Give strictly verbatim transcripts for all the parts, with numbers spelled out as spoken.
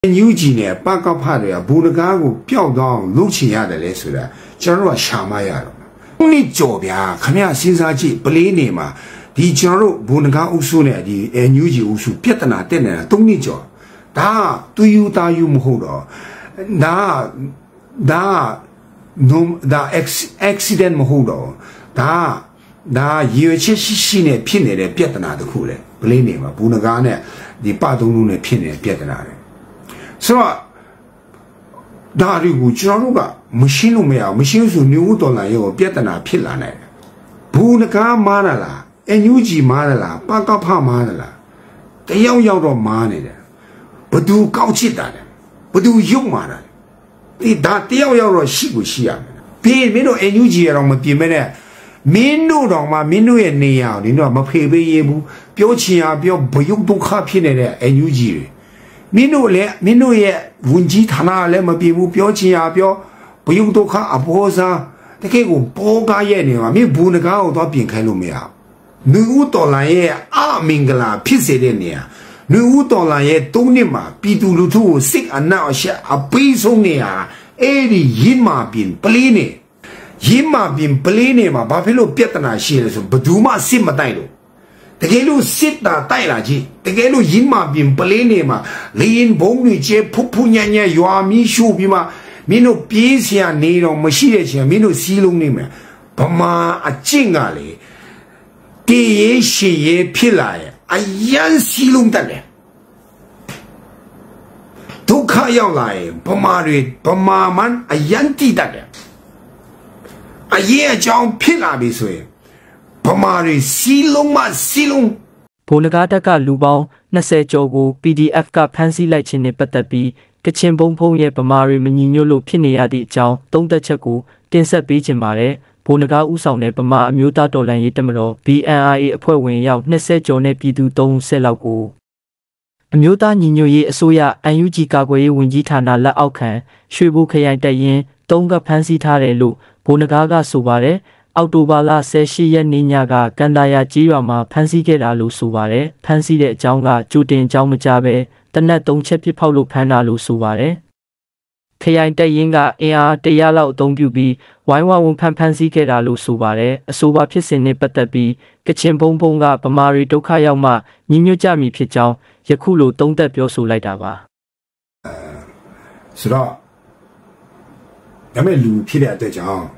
牛几呢？八个怕的呀，不能干个表当六千样的来说的，假如说什么样了？你这边看面新上去不来呢嘛？你假如不能干武术呢？的哎牛几武术别的哪点呢？懂你讲，打队友打有么好了？打打弄打 X accident 么好了？打打有些是是呢骗来的别的哪都好嘞，不来呢嘛？不能干呢？你把东东呢骗来别的哪嘞？是吧？那如果假如个没心路没有，没心说牛到那有别的那骗来的，不那干嘛的啦？哎，牛几嘛的啦？八个怕嘛的啦？这要要到嘛的了？不都高级的了？不都用嘛的？你打这要要到西不西啊？别没到哎牛几让我们别没呢？民路上嘛，民路也那样，你知道吗？配备业务标签啊，标不用都卡片的嘞，哎牛几。民路来，民路也问题他那来么别无标签啊标不用多看啊不好啥，他给我包干业呢嘛，没不那个我到边开路没有，你我到那也阿明个啦，撇谁的呢？你我到那也懂的嘛，比如路途识啊那些啊背诵的啊，哎的人马边不理呢，人马边不理呢嘛，把皮路别的那些的说不都嘛什么带路。这个路实打带了去，这个路人嘛并不来呢嘛，连风雨节扑扑年年有米修比嘛，民路边上内容没写的钱，民路西龙里面，不嘛啊进啊嘞，第一些也偏来，啊yan西龙的嘞，都看要来，不嘛的不嘛慢啊yan地的嘞，啊也将偏啊没说。ပမာရီစီလုံးမစီလုံးဘိုလကာတက်ကလူပေါင်းနှစ်ဆယ်ကျော်ကို P D F ကဖမ်းဆီးလိုက်ခြင်းနဲ့ပတ်သက်ပြီးကချင်ဘုံဖုံးရဲ့ဗမာရီမညီညွတ်လို့ဖြစ်နေရတဲ့အကြောင်းသုံးသက်ချက်ကိုတင်ဆက်ပေးခြင်းပါတယ်ဘိုလကာဥဆောင်တဲ့ဗမာအမျိုးသားတော်လှန်ရေးတပ်မတော် B N R A အဖွဲ့ဝင်ရောက်နှစ်ဆယ်ကျော်နဲ့ပြည်သူသုံးဆယ်လောက်ကိုအမျိုးသားညီညွတ်ရေးအစိုးရ N U G ကာကွယ်ရေးဝန်ကြီးဌာနလက်အောက်ခံရွှေဘိုခရိုင်တပ်ရင်းသုံးကဖမ်းဆီးထားတယ်လို့ဘိုလကာကဆိုပါတယ်အောက်တိုဘာလဆယ်ရှစ်ရက်နေ့ညကကန်တာယာကြီးရွာမှာဖမ်းဆီးခဲ့တာလို့ဆိုပါတယ်။ဖမ်းဆီးတဲ့အကြောင်းကကြိုတင်အကြောင်းမကြားပဲတနက်သုံးချက်ပစ်ဖောက်လို့ဖမ်းတာလို့ဆိုပါတယ်။ခရိုင်တပ်ရင်းကအင်အားတရာလောက်အသုံးပြုပြီးဝိုင်းဝန်းဖမ်းဖမ်းဆီးခဲ့တာလို့ဆိုပါတယ်။အဆိုပါဖြစ်စဉ်နဲ့ပတ်သက်ပြီးကချင်ဘုံဘုံကဗမာရီဒုက္ခရောက်မှညီညွတ်ကြမည်ဖြစ်ကြောင်းယခုလိုသုံးသက်ပြောဆိုလိုက်တာပါ။အဲဆိုတော့ဒါမဲ့လူဖြစ်တဲ့အတွက်ကြောင့်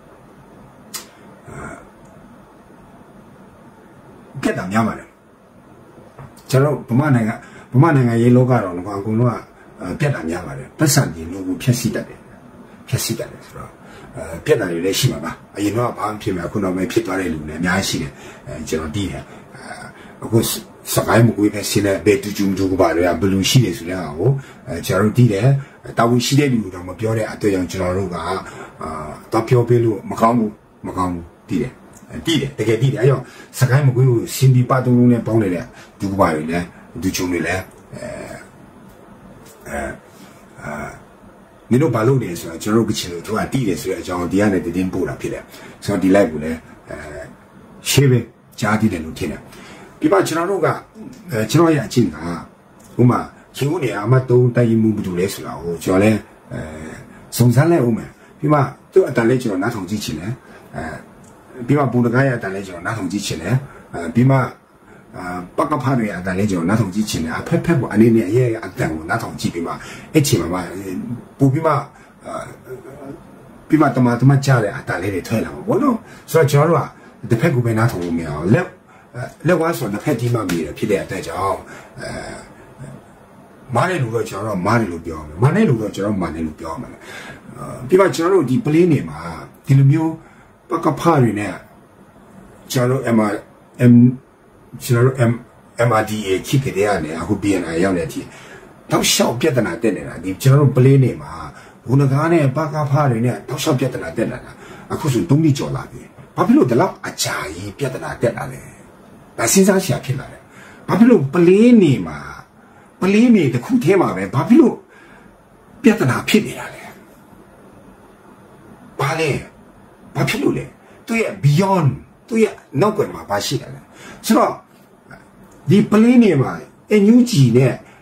ပြတ်တာများပါတယ်ကျွန်တော်ဗမာနိုင်ငံဗမာနိုင်ငံရေးလောကတော့ငါအကုန်လုံးကပြတ်တာများပါတယ်ပတ်စံဒီလူကိုဖျက်ဆီးတတ်တယ်ဖျက်ဆီးတတ်တယ်ဆိုတော့အဲပြတ်တာတွေလည်းရှိမှာပါအရင်တော့ဘာမှဖြစ်မှာအခုတော့မဖြစ်သွားတဲ့လူလည်းအများကြီးရှိတယ်အဲကျွန်တော်တည်တယ်အခုစကိုင်းမကွေးပဲဆင်းတဲ့ဘယ်တူကျူးကျူးကပါလေဘလူးရှိတယ်ဆိုတဲ့ဟာကိုအဲကျွန်တော်တည်တယ်တာဝန်ရှိတဲ့လူတော့မပြောတဲ့အတွေ့အကြုံကျွန်တော်တို့ကအာတော့ပြောပေးလို့မကောင်းဘူးမကောင်းဘူးတည်တယ်တည်တယ်တကယ်တည်တယ်အဲ့တော့စကိုင်းမကွေးကိုစင်ဒီပါတုံးလုံးနဲ့ပေါင်းနေတဲ့ဒူကပါတွေနဲ့ဒူချုံတွေလည်းအဲအဲအာမင်းတို့ဘာလုပ်နေဆိုတော့ကျွန်တော်တို့ကချင်လို့သူကတည်တယ်ဆိုတဲ့အကြောင်းဒီကနေတင်းပို့တာဖြစ်တယ်ဆိုတော့ဒီ live ကိုလည်းအဲရှေ့ပဲကြားတည်တယ်လို့ထင်တယ်ဒီမှာကျွန်တော်တို့ကအဲကျွန်တော်ရအချင်းကဥမာခင်ဦးနေအမတ်တုံးတိုင်မှုဘူးလဲဆိုတာကိုကျွန်တော်လည်းအဲစုံစမ်းလိုက်ဦးမယ်ဒီမှာသူ့အတန်လေးကျွန်တော်နားထောင်ကြည့်ချင်တယ်အဲပြီးမှဘုံတကားရအတန်လေးကျွန်တော်နားထောင်ကြည့်ချင်တယ်အဲပြီးမှအာပကဖားတွေအတန်လေးကျွန်တော်နားထောင်ကြည့်ချင်တယ်အဖက်ဖက်ပေါ့အနေနဲ့အရေးအတန်ကိုနားထောင်ကြည့်ပြီးမှအဲ့ချိန်မှာပူပြီးမှအာပြီးမှတမတမကြားတဲ့အတန်လေးတွေထွက်လာမှာဘောနော်ဆိုတော့ကျွန်တော်တို့ကတစ်ဖက်ကပဲနားထောင်လို့မရအောင်လက်လက်ဝါဆိုတစ်ဖက်ဒီမှမြည်တယ်ဖြစ်တဲ့အတက်ကြောင့်အဲမားတယ်လို့တော့ကျွန်တော်တို့မားတယ်လို့ပြောအောင်မားတယ်လို့တော့ကျွန်တော်မားတယ်လို့ပြောအောင်မယ်ပြီးမှကျွန်တော်တို့ဒီ play နေမှာဒီလိုမျိုးပကဖားတွေနဲ့ကျွန်တော်တို့ M M ကျွန်တော်တို့ M M R D A ခိကတဲ့ကနေအခု B N I ရောက်နေတဲ့အထိတောက်လျှောက်ပြဿနာတက်နေတာဒီကျွန်တော်တို့ play နေမှာဘုံနကားနဲ့ပကဖားတွေနဲ့တောက်လျှောက်ပြဿနာတက်နေတာအခုဆိုသုံးနှစ်ကျော်လာပြီဘာဖြစ်လို့ဒီလောက်အကြာကြီးပြဿနာတက်လာလဲဒါစဉ်းစားရှာဖြစ်လာတယ်ဘာဖြစ်လို့ play နေမှာပလင်းမြေတစ်ခုထဲမှာပဲဘာဖြစ်လို့ပြဿနာဖြစ်နေတာလဲဘာလဲဘာဖြစ်လို့လဲသူရဲ့ beyond သူရဲ့နောက်ကွယ်မှာဘာရှိတယ်လဲဆိုတော့ဒီပလင်းမြေမှာအန်ယူဂျီနဲ့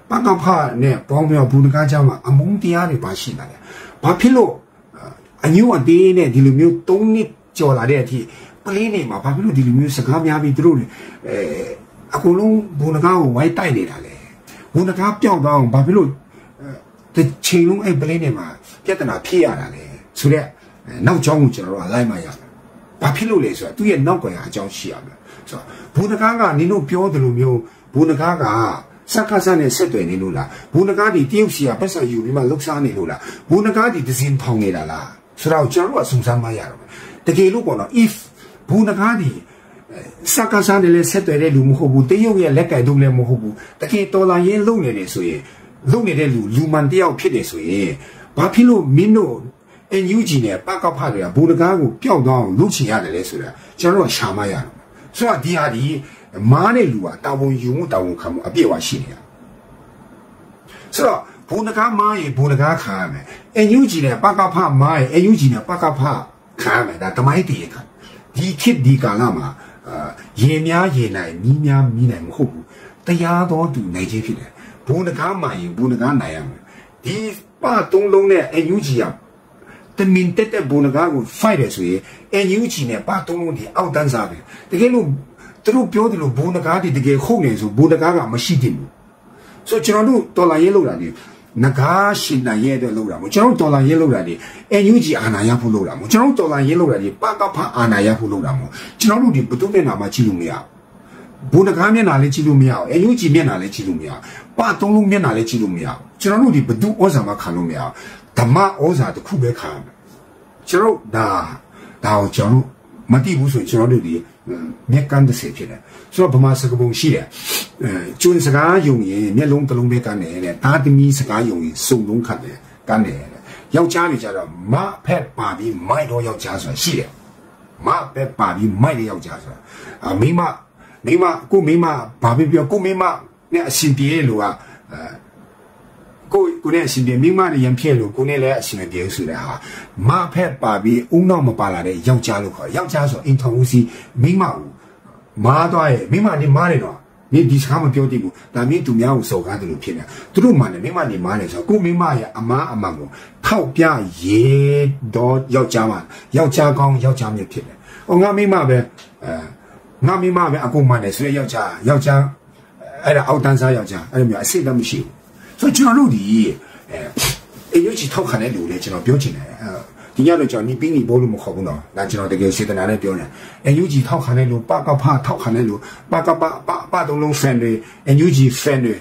巴高帕呢，保镖不能干讲嘛，啊，蒙地亚的巴西那嘞，巴皮罗，啊，你话的呢，ဒီလိုမျိုးသုံးနှစ်ကျော်လာတဲ့အထိပလင်းနေမှာဘာဖြစ်လို့ဒီလိုမျိုးစကားများပြီးသူတို့အဲအကုန်လုံးဘုံနကားကိုဝိုင်းတိုက်နေတာလေဘုံနကားပြောင်းသွားအောင်ဘာဖြစ်လို့တစ်ချိန်လုံးအဲ့ပလင်းနေမှာပြဿနာဖြစ်ရတာလေဆိုတော့နောက်ကြောင်းကိုကျွန်တော်တို့အလိုက်မှရမယ်ဘာဖြစ်လို့လဲဆိုတော့သူ့ရဲ့နောက်ကွယ်ကအကြောင်းရှိရမယ်ဆိုတော့ဘုံနကားကနင်တို့ပြောတယ်လို့မျိုးဘုံနကားကစက္ကစနဲ့ဆက်သွယ်နေလို့လားဘုံနကားဒီတရုတ်စီကပတ်စံယူပြီးမှလှုပ်ရှားနေလို့လားဘုံနကားဒီဒဇင်ထောင်နေတာလားဆိုတော့ကျွန်တော်တို့အစုံစမ်းမှရတော့တကယ်လို့ပေါ့နော် if ဘူနကားဒီစကားစမ်းတယ်လဲဆက်သွယ်တဲ့လူမဟုတ်ဘူးတရုတ်ရဲ့လက်ကဲတုံးလည်းမဟုတ်ဘူးတကယ်တော်လာရင်လုံနေတယ်ဆိုရင်လုံနေတဲ့လူလူမှန်တယောက်ဖြစ်တယ်ဆိုရင်ဘာဖြစ်လို့မင်းတို့ N U G နဲ့ပကဖတွေကဘူနကားကိုပျောက်သွားအောင်လုပ်ချင်ရတယ်လဲဆိုတာကျွန်တော်တို့ရှာမရတော့ဆိုတော့ဒီဟာဒီမားတဲ့လူကတာဝန်ယူမှုတာဝန်ခံမှုအပြည့်အဝရှိနေတာဆိုတော့ဘူနကားမားရင်ဘူနကားခံရမယ် N U G နဲ့ပကဖမားရင် N U G နဲ့ပကဖခံရမယ်ဒါတမိုင်းတည်ရခံဒီခေတ်ဒီကာလမှာအာရေများရေနိုင်မြီးများမြီးနိုင်မဟုတ်ဘူးတရားတော်သူနိုင်ခြင်းဖြစ်တယ်ဘုံတကားမှရင်ဘုံတကားနိုင်ရမယ်ဒီပသုံးလုံးနဲ့ N U G ကတမင်တက်တဲ့ဘုံတကားကို fight တယ်ဆိုရင် N U G နဲ့ပသုံးလုံးဒီအောက်တန်းစားပဲတကယ်လို့သူတို့ပြောတယ်လို့ဘုံတကားဒီတကယ်ဟုတ်နေဆိုဘုံတကားကမရှိတယ်ဘူးဆိုကျွန်တော်တို့တော်လာရေးလောက်တာဒီနဂါရှင်နိုင်ရဲ့တဲ့လောက်တာမို့ကျွန်တော်တော်လာရေးလောက်တာဒီ N U G အာဏာရဖို့လောက်တာမို့ကျွန်တော်တော်လာရေးလောက်တာဒီပကဖအာဏာရဖို့လောက်တာမို့ကျွန်တော်တို့ဒီဘုသူမျက်နှာမှာကြည့်လို့မရဘူးဘုံတကားမျက်နှာလည်းကြည့်လို့မရဘူး N U G မျက်နှာလည်းကြည့်လို့မရဘူးပသုံးလုံးမျက်နှာလည်းကြည့်လို့မရဘူးကျွန်တော်တို့ဒီဘုသူဩဇာမှာခံလို့မရဘူးဓမ္မဩဇာတစ်ခုပဲခံရမယ်ကျွန်တော်ဒါဒါကိုကျွန်တော်မတိဘူးဆိုရင်ကျွန်တော်တို့ဒီမြက်ကန်းတစ်စေဖြစ်တယ်ဆိုတော့ဗမာစကားပုံရှိတယ်အဲကျွန်းစကားယုံရင်မျက်လုံးတစ်လုံးပဲကန်းတယ်တဲ့တာသမီစကားယုံရင်စုံလုံးခတ်တယ်ကန်းတယ်တဲ့ယောက်ျားတွေကြတော့မဖက်ပါပြီးမိုက်တော့ယောက်ျားဆိုတာရှိတယ်မဖက်ပါပြီးမိုက်တဲ့ယောက်ျားဆိုတာအမိမမိမကိုမိမဘာပဲပြောကိုမိမနဲ့အရှင်ပြေလို့ကအဲကိုကိုနဲ့အရှင်ပြေမိမနဲ့ရံပြည့်လို့ကိုနဲ့လည်းအရှင်ပြေဆိုတဲ့ဟာမဖက်ပါပြီးဦးနောက်မပါလာတဲ့ယောက်ျားလို့ခေါ်ယောက်ျားဆိုအင်ထုံဦးစီမိမဦးမားသွားရဲ့မိမနေမားနေတော့ဒီဒီစကားမပြောတတ်ဘူးဒါမင်းသူများကိုစော်ကားတယ်လို့ဖြစ်နေသူတို့မှလည်းမိမနေမားနေဆိုကိုမိမရဲ့အမားအမှန်ကိုထောက်ပြရေတော့ယောက်ျားမှယောက်ျားကောင်းယောက်ျားမြတ်ဖြစ်တယ်ဟောငါမိမပဲအဲငါမိမပဲအကုန်မှန်တယ်ဆိုရယောက်ျားယောက်ျားအဲ့ဒါအောက်တန်းစားယောက်ျားအဲ့လိုမျိုးအစိတ်လည်းမရှိဘူးဆိုကျွန်တော်တို့ဒီအဲအယူကြီးထောက်ခံတဲ့လူတွေကျွန်တော်ပြောချင်တယ်ဒီညတော့ကျွန်တော်နီးပြီးနီးဘောလို့မခေါ်ဘူးနော်ဒါကျွန်တော်တကယ်စေတနာနဲ့ပြောနေအယူကြီးထောက်ခံတဲ့လူပကဖထောက်ခံတဲ့လူပကပပပတုံးလုံး fan တွေအယူကြီး fan တွေ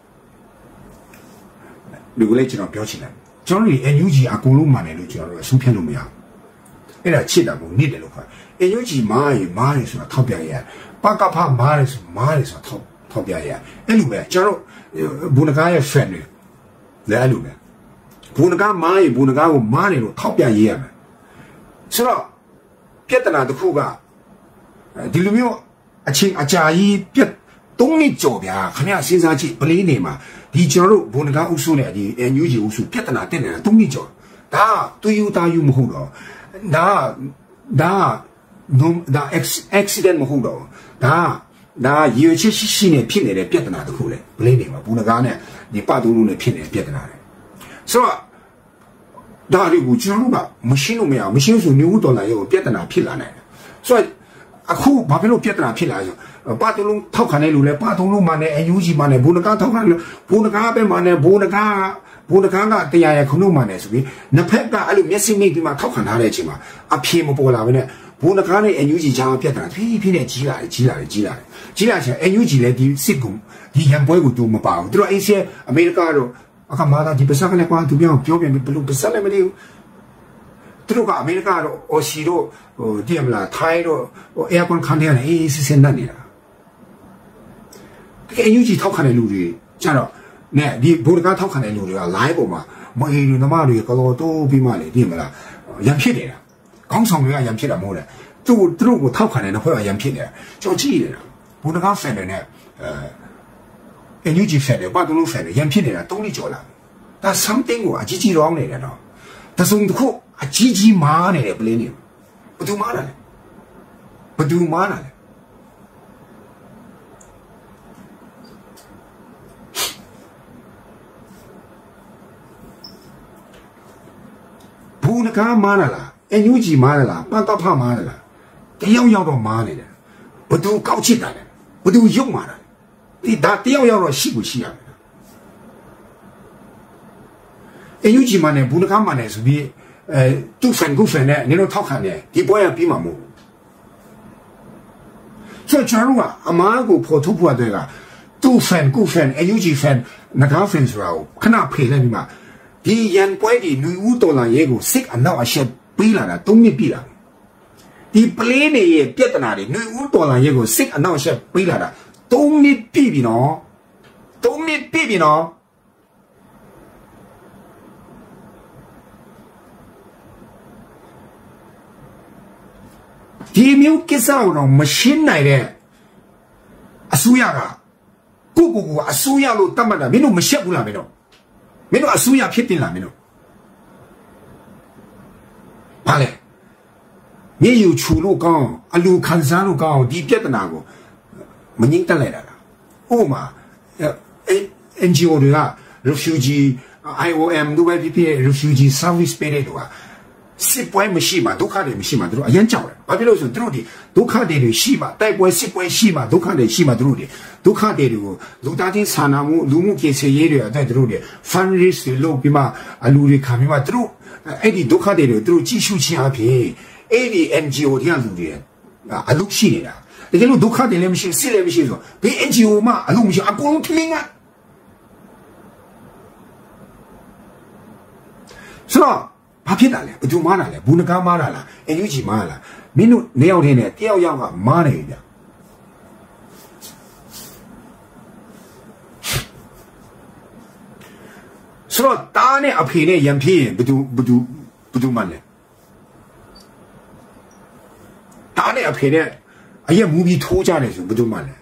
လူကလေးကျွန်တော်ပြောချင်တယ်ကျွန်တော်ဒီအယူကြီးအကုန်လုံးမှန်တယ်လို့ကျွန်တော်တို့အဆုံးဖြတ်လို့မရဘူးအဲ့ဒါချစ်တာကိုနစ်တယ်လို့ခေါ်အယူကြီးမားရင်မားရင်ဆိုတာထောက်ပြရပကဖမားရင်ဆိုမားရင်ဆိုတာထောက်ထောက်ပြရအဲ့လိုပဲကျွန်တော်တို့ဘူနကားရဲ့ fan တွေလည်းအဲ့လိုပဲဘူနကားမားရင်ဘူနကားကိုမားတယ်လို့ထောက်ပြရေးရမယ်ဆိုတော့ပြဿနာတစ်ခုကဒီလိုမျိုးအချင်းအကြာကြီးပြတ်သုံးနှစ်ကျော်ဗျာခင်ဗျာစဉ်းစားကြည့်ပလင်းနေမှာဒီကျွန်တော်တို့ဘူနကားအုပ်စုနဲ့ဒီ N U G အုပ်စုပြဿနာတက်နေတာသုံးနှစ်ကျော်ဒါတူယူတာယူမဟုတ်တော့ဒါဒါဒါ accident မဟုတ်တော့ဒါဒါရေချစ်ရှိရှိနဲ့ဖြစ်နေတဲ့ပြဿနာတစ်ခုလေပလင်းနေမှာဘူနကားနဲ့ဒီပတူးလုံးနဲ့ဖြစ်နေတဲ့ပြဿနာတွေဆိုတော့ဒါတွေကိုကျွန်တော်တို့ကမရှင်းလို့မရဘူးမရှင်းဆိုမျိုးဒေါ်လာရဲ့ပြဿနာဖြစ်လာနိုင်တယ်ဆိုတော့အခုဘာဖြစ်လို့ပြဿနာဖြစ်လာလဲဆိုပါတုံးလုံးထောက်ခံတဲ့လူလဲပါတုံးလုံးမှနဲ့အယူကြီးမှနဲ့ဘုံနကားထောက်ခံလို့ဘုံနကားပဲမှနဲ့ဘုံနကားဘုံနကားကတရားရခုနုမှနဲ့ဆိုပြီးနှစ်ဖက်ကအဲ့လိုမျက်စိမိတ်ပြီးမှထောက်ခံထားတဲ့အချိန်မှာအပြေမပေါ်လာဘဲနဲ့ဘုံနကားနဲ့အယူကြီးချာပြဿနာဖြည်းဖြည်းနဲ့ကြီးလာတယ်ကြီးလာတယ်ကြီးလာတယ်ကြီးလာချင်အယူကြီးလဲဒီစစ်ကူဒီရန်ပွဲကိုတူမပါဘူးသူတို့အေးဆီအမေရိကတို့အခါမှာဒီပစကလည်းကွာသူပြောပြောပြန်ဘယ်လိုပစလည်းမသိဘူးသူတို့ကအမေရိကတော့အော်စီတို့ဟိုဒီမလားထိုင်းတို့ဟိုအေယာကွန်ခန်တဲ့အေးစစ်စစ်နဲ့နေတာတကယ်အယူကြီးထောက်ခံတဲ့လူတွေကျတော့နဲ့ဒီဘူဒကာထောက်ခံတဲ့လူတွေက live ပေါ်မှာမအေးလူသမားတွေကတော့တိုးပြီးမှလေဒီမလားရံဖြစ်နေတာခေါင်းဆောင်တွေကရံဖြစ်တာမဟုတ်လေသူသူတို့ကိုထောက်ခံတဲ့နှစ်ဖွဲ့ကရံဖြစ်နေတာကျွန်တော်ကြည့်နေတာဘူဒကာဖန်တွေနဲ့အဲအယူကြီးဖန်တွေဘာတူလို့ဖန်တွေရံဖြစ်နေတာသုံးနှစ်ကျော်လာဒါ something ကိုအကြီးကြီးရောင်းနေတယ်နော်တစုံတစ်ခုအကြီးကြီးမားနေတယ်ပလင်းနေဘယ်သူမားတာလဲဘယ်သူမားတာလဲဘူးနကားမားလားအန်ယူဂျီမားလားပန်ကဖမားလားတယောက်ယောက်တော့မားနေတယ်ဘသူကောက်ချစ်တာလဲဘသူရုပ်မာတာဒီဒါတယောက်ယောက်တော့ရှိကိုရှိရတယ်အန်ယူဂျီမားနဲ့ဘူးနကားမားနဲ့ဆိုပြီးအဲသူ့ဖန်ကူဖန်နဲ့နင်တို့ထောက်ခံတယ်ဒီပွဲရပြီးမှာမဟုတ်ဆိုကျွန်တော်ကအမားကိုဖော်ထုတ်ဖို့အတွက်ကသူ့ဖန်ကူဖန်အန်ယူဂျီဖန်နဂါဖန်ဆိုတာကိုခဏဖေးလိုက်ပြီးမှဒီရန်ပွဲဒီနွေဦးတော်လာရဲကိုစစ်အနောက်အရှက်ပေးလာတာသုံးနှစ်ပြည့်လာဒီပလေးနေရဲ့ပြဿနာတွေနွေဦးတော်လာရဲကိုစစ်အနောက်အရှက်ပေးလာတာသုံးနှစ်ပြည့်ပြီနော်သုံးနှစ်ပြည့်ပြီနော်ဒီမျိုးကိစ္စတော့မရှင်းနိုင်တဲ့အစိုးရကကိုကိုကိုအစိုးရလို့တတ်မှတ်တာမင်းတို့မရှက်ဘူးလားမင်းတို့မင်းတို့အစိုးရဖြစ်တင်လားမင်းတို့ဘာလဲမြေယူချူလို့ကောင်းအလူခံစားလို့ကောင်းဒီပြဿနာကိုမငြိမ့်တက်လိုက်တာလားဥပမာ အန်ဂျီအို တွေက refugee အိုင် အို အမ် တို့ပဲဖြစ်ဖြစ် refugee service ပေးတဲ့တို့ကစစ်ပွဲမရှိမှဒုက္ခတွေမရှိမှတို့အရင်ကြောက်တယ်ဘာဖြစ်လို့ဆိုတို့ဒီဒုက္ခတွေရှိမှတိုက်ပွဲစစ်ပွဲရှိမှဒုက္ခတွေရှိမှတို့တွေဒုက္ခတွေကိုလူသားချင်းစာနာမှုလူမှုကိစ္စရေးတွေအတဲ့တို့တွေ fundraise တွေလုပ်ပြီးမှအလူတွေခံပြီးမှတို့အဲ့ဒီဒုက္ခတွေကိုတို့ကြည့်ရှုခြင်းအပြင်အဲ့ဒီ အန်ဂျီအို တွေကလူတွေအလုပ်ရှိနေတာတကယ်လို့ဒုက္ခတွေလည်းမရှိစစ်လည်းမရှိဆိုဘယ် အန်ဂျီအို မှအလုပ်မရှိအကုန်လုံးထမင်းကဆိုတော့ဘာဖြစ်တာလဲဘယ်သူမားတာလဲဘူးနကားမားတာလားအန်ယူဂျီမားလားမင်းတို့နေရောက်တဲ့နဲ့တယောက်ယောက်ကမားနေပြီဗျဆိုတော့တားနဲ့အဖေနဲ့ရံဖြစ်ရင်ဘယ်သူဘယ်သူဘယ်သူမှလဲတားနဲ့အဖေနဲ့အရက်မူပြီးထိုးကြတယ်ဆိုဘယ်သူမှလဲ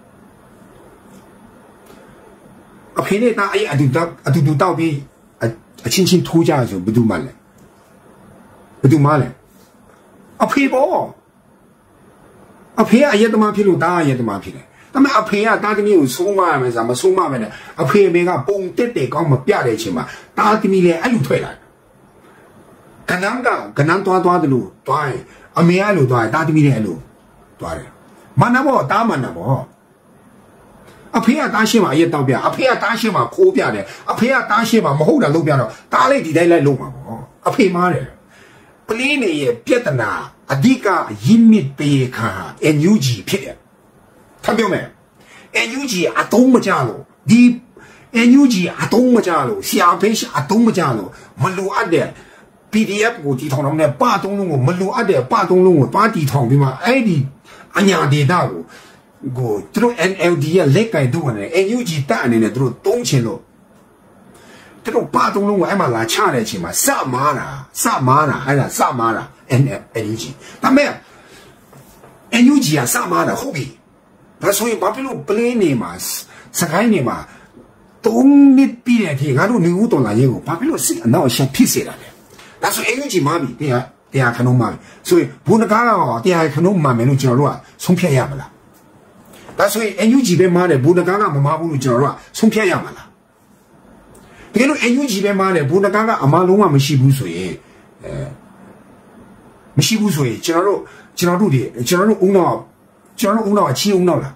အဖေနဲ့တားအရက်အတူတောက်အတူတူတောက်ပြီးအချင်းချင်းထိုးကြဆိုဘယ်သူမှလဲဘယ်သူမှလဲအဖေပေါ့အဖေကအရက်သမားဖြစ်လို့တားအရက်သမားဖြစ်တယ်ဒါပေမဲ့အဖေကတားသမီးကိုဆုံးမရမယ်ဆိုတာမဆုံးမမယ်နဲ့အဖေအမေကပုံတက်တယ်ကောင်းမပြတဲ့အချိန်မှာတားသမီးလည်းအဲ့လိုထွက်လာကနန်းကကနန်းသွားသွားတယ်လို့တွားရင်အမေအဲ့လိုတွားရင်တားသမီးလည်းအဲ့လိုတွားတယ်မနာဘောတားမနာဘောအဖေကတားရှင်းမှာအရက်တောက်ပြအဖေကတားရှင်းမှာခိုးပြတယ်အဖေကတားရှင်းမှာမဟုတ်တာလုပ်ပြတော့တားလိုက်ဒီတိုင်းလိုက်လုပ်မှာပေါ့အဖေမားတယ်ပလင်းနေရဲ့ပြဿနာအဓိကရင်းမြစ်ပေးခါ အန် ယူ ဂျီ ဖြစ်တယ်ထပ်ပြောမယ် အန် ယူ ဂျီ အတုံးမကြလို့ဒီ အန် ယူ ဂျီ အတုံးမကြလို့ဆရာဖေးအတုံးမကြလို့မလိုအပ်တဲ့ ပီဒီအက်ဖ် ကိုတီထောင်တော့နဲ့ပတုံးလုံးကိုမလိုအပ်တဲ့ပတုံးလုံးကိုတွားတီထောင်ပြီးမှအဲ့ဒီအညာဒေတာကိုကိုသူတို့ အန် အယ် ဒီ ရဲ့လက်ကင်တို့ကနေ အန် ယူ ဂျီ တက်အနေနဲ့သူတို့တုံးချင်လို့သူတို့ပါတုံးလုံးကိုအဲ့မှာလာချတဲ့အချိန်မှာစမားတာစမားတာအဲ့ဒါစမားတာ အန် အယ် ဂျီ ဒါမဲ့ အန် ယူ ဂျီ ကစမားတာဟုတ်ပြီဒါဆိုရင်ဘာဖြစ်လို့ပလင်းနေမှာစကိုင်းနေမှာသုံးနှစ်ပြည့်တဲ့အထိငါတို့နေဦးတော်လာရေးကိုဘာဖြစ်လို့စစ်အနောက်အရှက်ဖြစ်စေတာလဲဒါဆို အန် ယူ ဂျီ မားပြီတရားတရားခဏုံးမားပြီဆိုရင်ဘုန်းတကားကတရားခဏုံးမားမယ်လို့ကျွန်တော်တို့ကဆုံးဖြတ်ရမလားဒါဆိုရင် အန် ယူ ဂျီ ပဲမားတယ်ဘုန်းတကားကမမားဘူးလို့ကျွန်တော်တို့ကဆုံးဖြတ်ရမှာလားတကယ်လို့ အန် ယူ ဂျီ ပဲမားတယ်ဘုန်းတကားကအမားလုံးဝမရှိဘူးဆိုရင်အဲမရှိဘူးဆိုရင်ကျွန်တော်တို့ကျွန်တော်တို့ဒီကျွန်တော်တို့ဦးနောက်ကျွန်တော်တို့ဦးနောက်ကချင်းဦးနောက်လား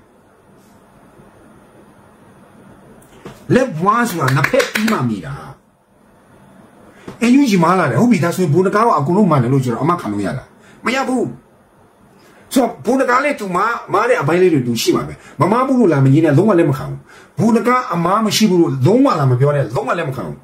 လက်ဘွားဆိုတာနှစ်ဖက်ပြီးမှမိတာအန် ယူ ဂျီ မားလာတယ်ဟုတ်ပြီဒါဆိုရင်ဘုန်းတကားကအကုန်လုံးမားတယ်လို့ကျွန်တော်အမှခံလို့ရလားမရဘူးဆိုဘုန်းတကားလေးတူမားမားတဲ့အပိုင်းလေးတွေတူရှိမှာပဲမမားဘူးလို့လာမကြီးနဲ့လုံးဝလည်းမခံဘူးဘုန်းတကားအမားမရှိဘူးလို့လုံးဝလာမပြောနဲ့လုံးဝလည်းမခံဘူး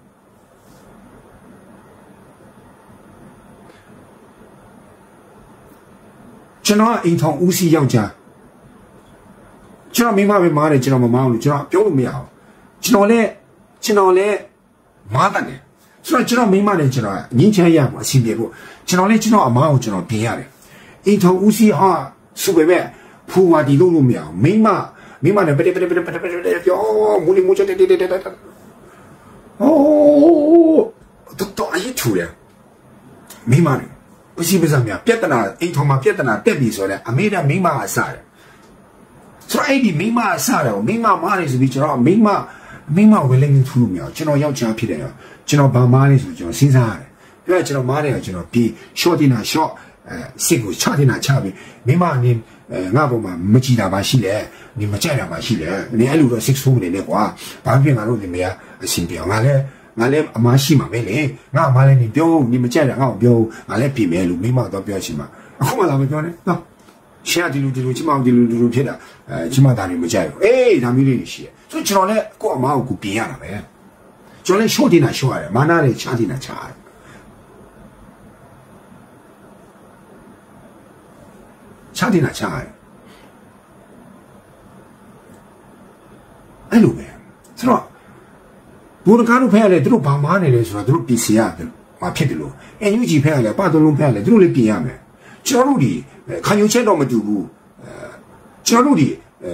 ကျွန်တော်အိမ်ထောင်ဦးစီးယောက်ျားကျွန်တော်မိမပဲမားတယ်ကျွန်တော်မမားဘူးကျွန်တော်ပြောလို့မရဘူးကျွန်တော်လည်းကျွန်တော်လည်းမားတယ်ဆိုတော့ကျွန်တော်မိမနဲ့ကျွန်တော်ငင်းချမ်းရမှာအဆင်ပြေဖို့ကျွန်တော်လည်းကျွန်တော်အမားကိုကျွန်တော်ပြင်ရတယ်အိမ်ထောင်ဦးစီးဟာဆိုပေမဲ့ဖူဝါဒီလို့လို့မရဘူးမိမမိမနဲ့ပတေပတေပတေပတေပတေပြောမူလီမူချတေတေတေတေအိုးတော်တော်အရေးထူတယ်မိမနဲ့ပစီပစံများပြဿနာအိမ်ထောင်မှာပြဿနာတက်ပြီဆိုတော့အမေကမိမကစတယ်ဆိုတော့အဲ့ဒီမိမအစတယ်မိမမားနေဆိုပြီးကျွန်တော်မိမမိမဝယ်လင်းထူလို့မရကျွန်တော်ယောက်ျားဖြစ်တယ်ကျွန်တော်ဗမားနေဆိုကျွန်တော်စဉ်းစားရတယ်ပြောကျွန်တော်မားတယ်ကျွန်တော်ပြီး short တင်တာ short အဲစစ်ကိုချတင်တာချပြီးမိမအနေငါ့ဘုံမှာမကြည်တာပါရှိတယ်你们家人嘛是的，你爱录到十出年的话，旁边俺录的没啊，新标俺嘞俺嘞阿妈西嘛没嘞，俺阿妈嘞你标你们家人俺标俺嘞比没录没嘛到标起嘛，后嘛哪个标呢？喏，现在的录的录起码的录的录片的，呃，起码大你们家有，哎，他们那些，所以知道嘞，过嘛我过变样了呗，知道嘞小的那小的，嘛那嘞强的那强的，强的那强的。အဲ့လိုပဲဆိုတော့ဘူရကားတို့ဖက်ရတယ်သူတို့ဘာမားနေလဲဆိုတော့သူတို့ပြင်ဆင်ရတယ်မှာဖြစ်တယ်လို့အန်ယူဂျီဖက်ရတယ်ပတ်သုံးလုံးဖက်ရတယ်သူတို့လည်းပြင်ရမယ်ကျွန်တော်တို့ဒီခံယူချက်တော့မတူဘူးအဲကျွန်တော်တို့ဒီအဲ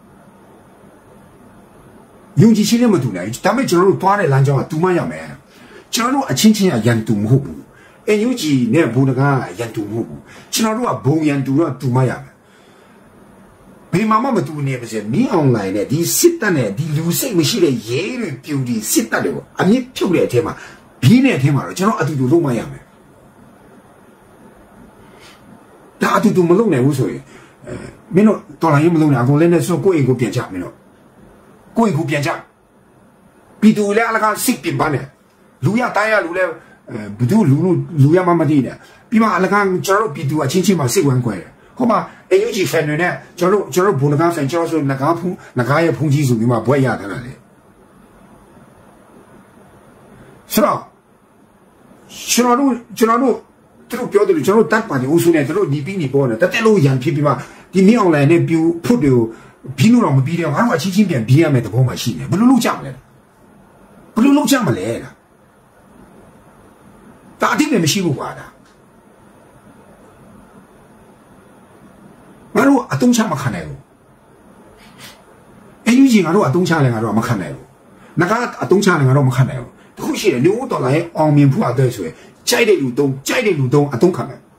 ယုံကြည်ခြင်းနဲ့မတူနိုင်ဒါပေမဲ့ကျွန်တော်တို့သွားတဲ့လမ်းကြောင်းကတူမရမယ်ကျွန်တော်တို့အချင်းချင်းကရန်တူမဟုတ်ဘူးအန်ယူဂျီနဲ့ဘူရကားကရန်တူမဟုတ်ဘူးကျွန်တော်တို့ကဘုံရန်တူတော့တူမရမယ်ဘယ်မှာမှမတူနေပါစေမင်းအွန်လိုင်းနဲ့ဒီစစ်တပ်နဲ့ဒီလူစိတ်မရှိတဲ့ရဲတွေပြူဒီစစ်တပ်တွေကိုအမြင့်ဖြုတ်တဲ့အထက်မှာဘီးနဲ့အထက်မှာတော့ကျွန်တော်အတူတူလုံးမရမယ်ဒါအတူတူမလုံးနိုင်ဘူးဆိုရင်အဲမင်းတို့တော်လိုင်းရင်မလုံးနိုင်အကုန်လည်းနဲ့ဆိုကိုယ့်အိမ်ကိုပြန်ကြမင်းတို့ကိုယ့်အိမ်ကိုပြန်ကြပြီးတူလည်းအလကားစစ်ပြင်ပါနဲ့လူရတိုင်းရလူလည်းအဲဘသူလူလူလူရမှမသိနဲ့ပြီးမှအလကားကျွန်တော်တို့ပြီးတူအချင်းချင်းမှာစစ်ဝမ်းခွဲတယ်ဟိုမှာအယူဂျီဖန်တွေနဲ့ကျွန်တော်တို့ကျွန်တော်တို့ဘုံနကားဖန်ကျွန်တော်ဆိုနကားဖူးနကားရဲ့ဖုန်ကြီးဆိုပြီးမှဘွဲရထားတာလေဆိုတော့ကျွန်တော်တို့ကျွန်တော်တို့သူတို့ပြောတယ်လို့ကျွန်တော်တို့တတ်ပါနေဦးစုနဲ့သူတို့ညီပြီးညီပေါ်နေတက်တက်လို့ရန်ဖြစ်ပြီးမှဒီမင်းအွန်လိုင်းနဲ့ပြူဖုတ်တွေကိုဘီးလို့တော့မပြီးတယ်ငါတို့အချင်းချင်းပြန်ဘီးရမယ်တဘောမှရှိနေဘယ်လိုလုပ်ကြမလဲဘယ်လိုလုပ်ကြမလဲလားဒါအတိတ်လည်းမရှိဘူးကွာဒါငါတို့အတုံးချမခံနိုင်ဘူးအယူကြီးငါတို့အတုံးချလည်းငါတို့မခံနိုင်ဘူးငါကအတုံးချလည်းငါတို့မခံနိုင်ဘူးတခုရှိတယ်လူဦးတော်လာရဲ့အောင်မြင်ဖို့အတွက်ဆိုရင်ကြိုက်တဲ့လူတုံးကြိုက်တဲ့လူတုံးအတုံးခံမယ်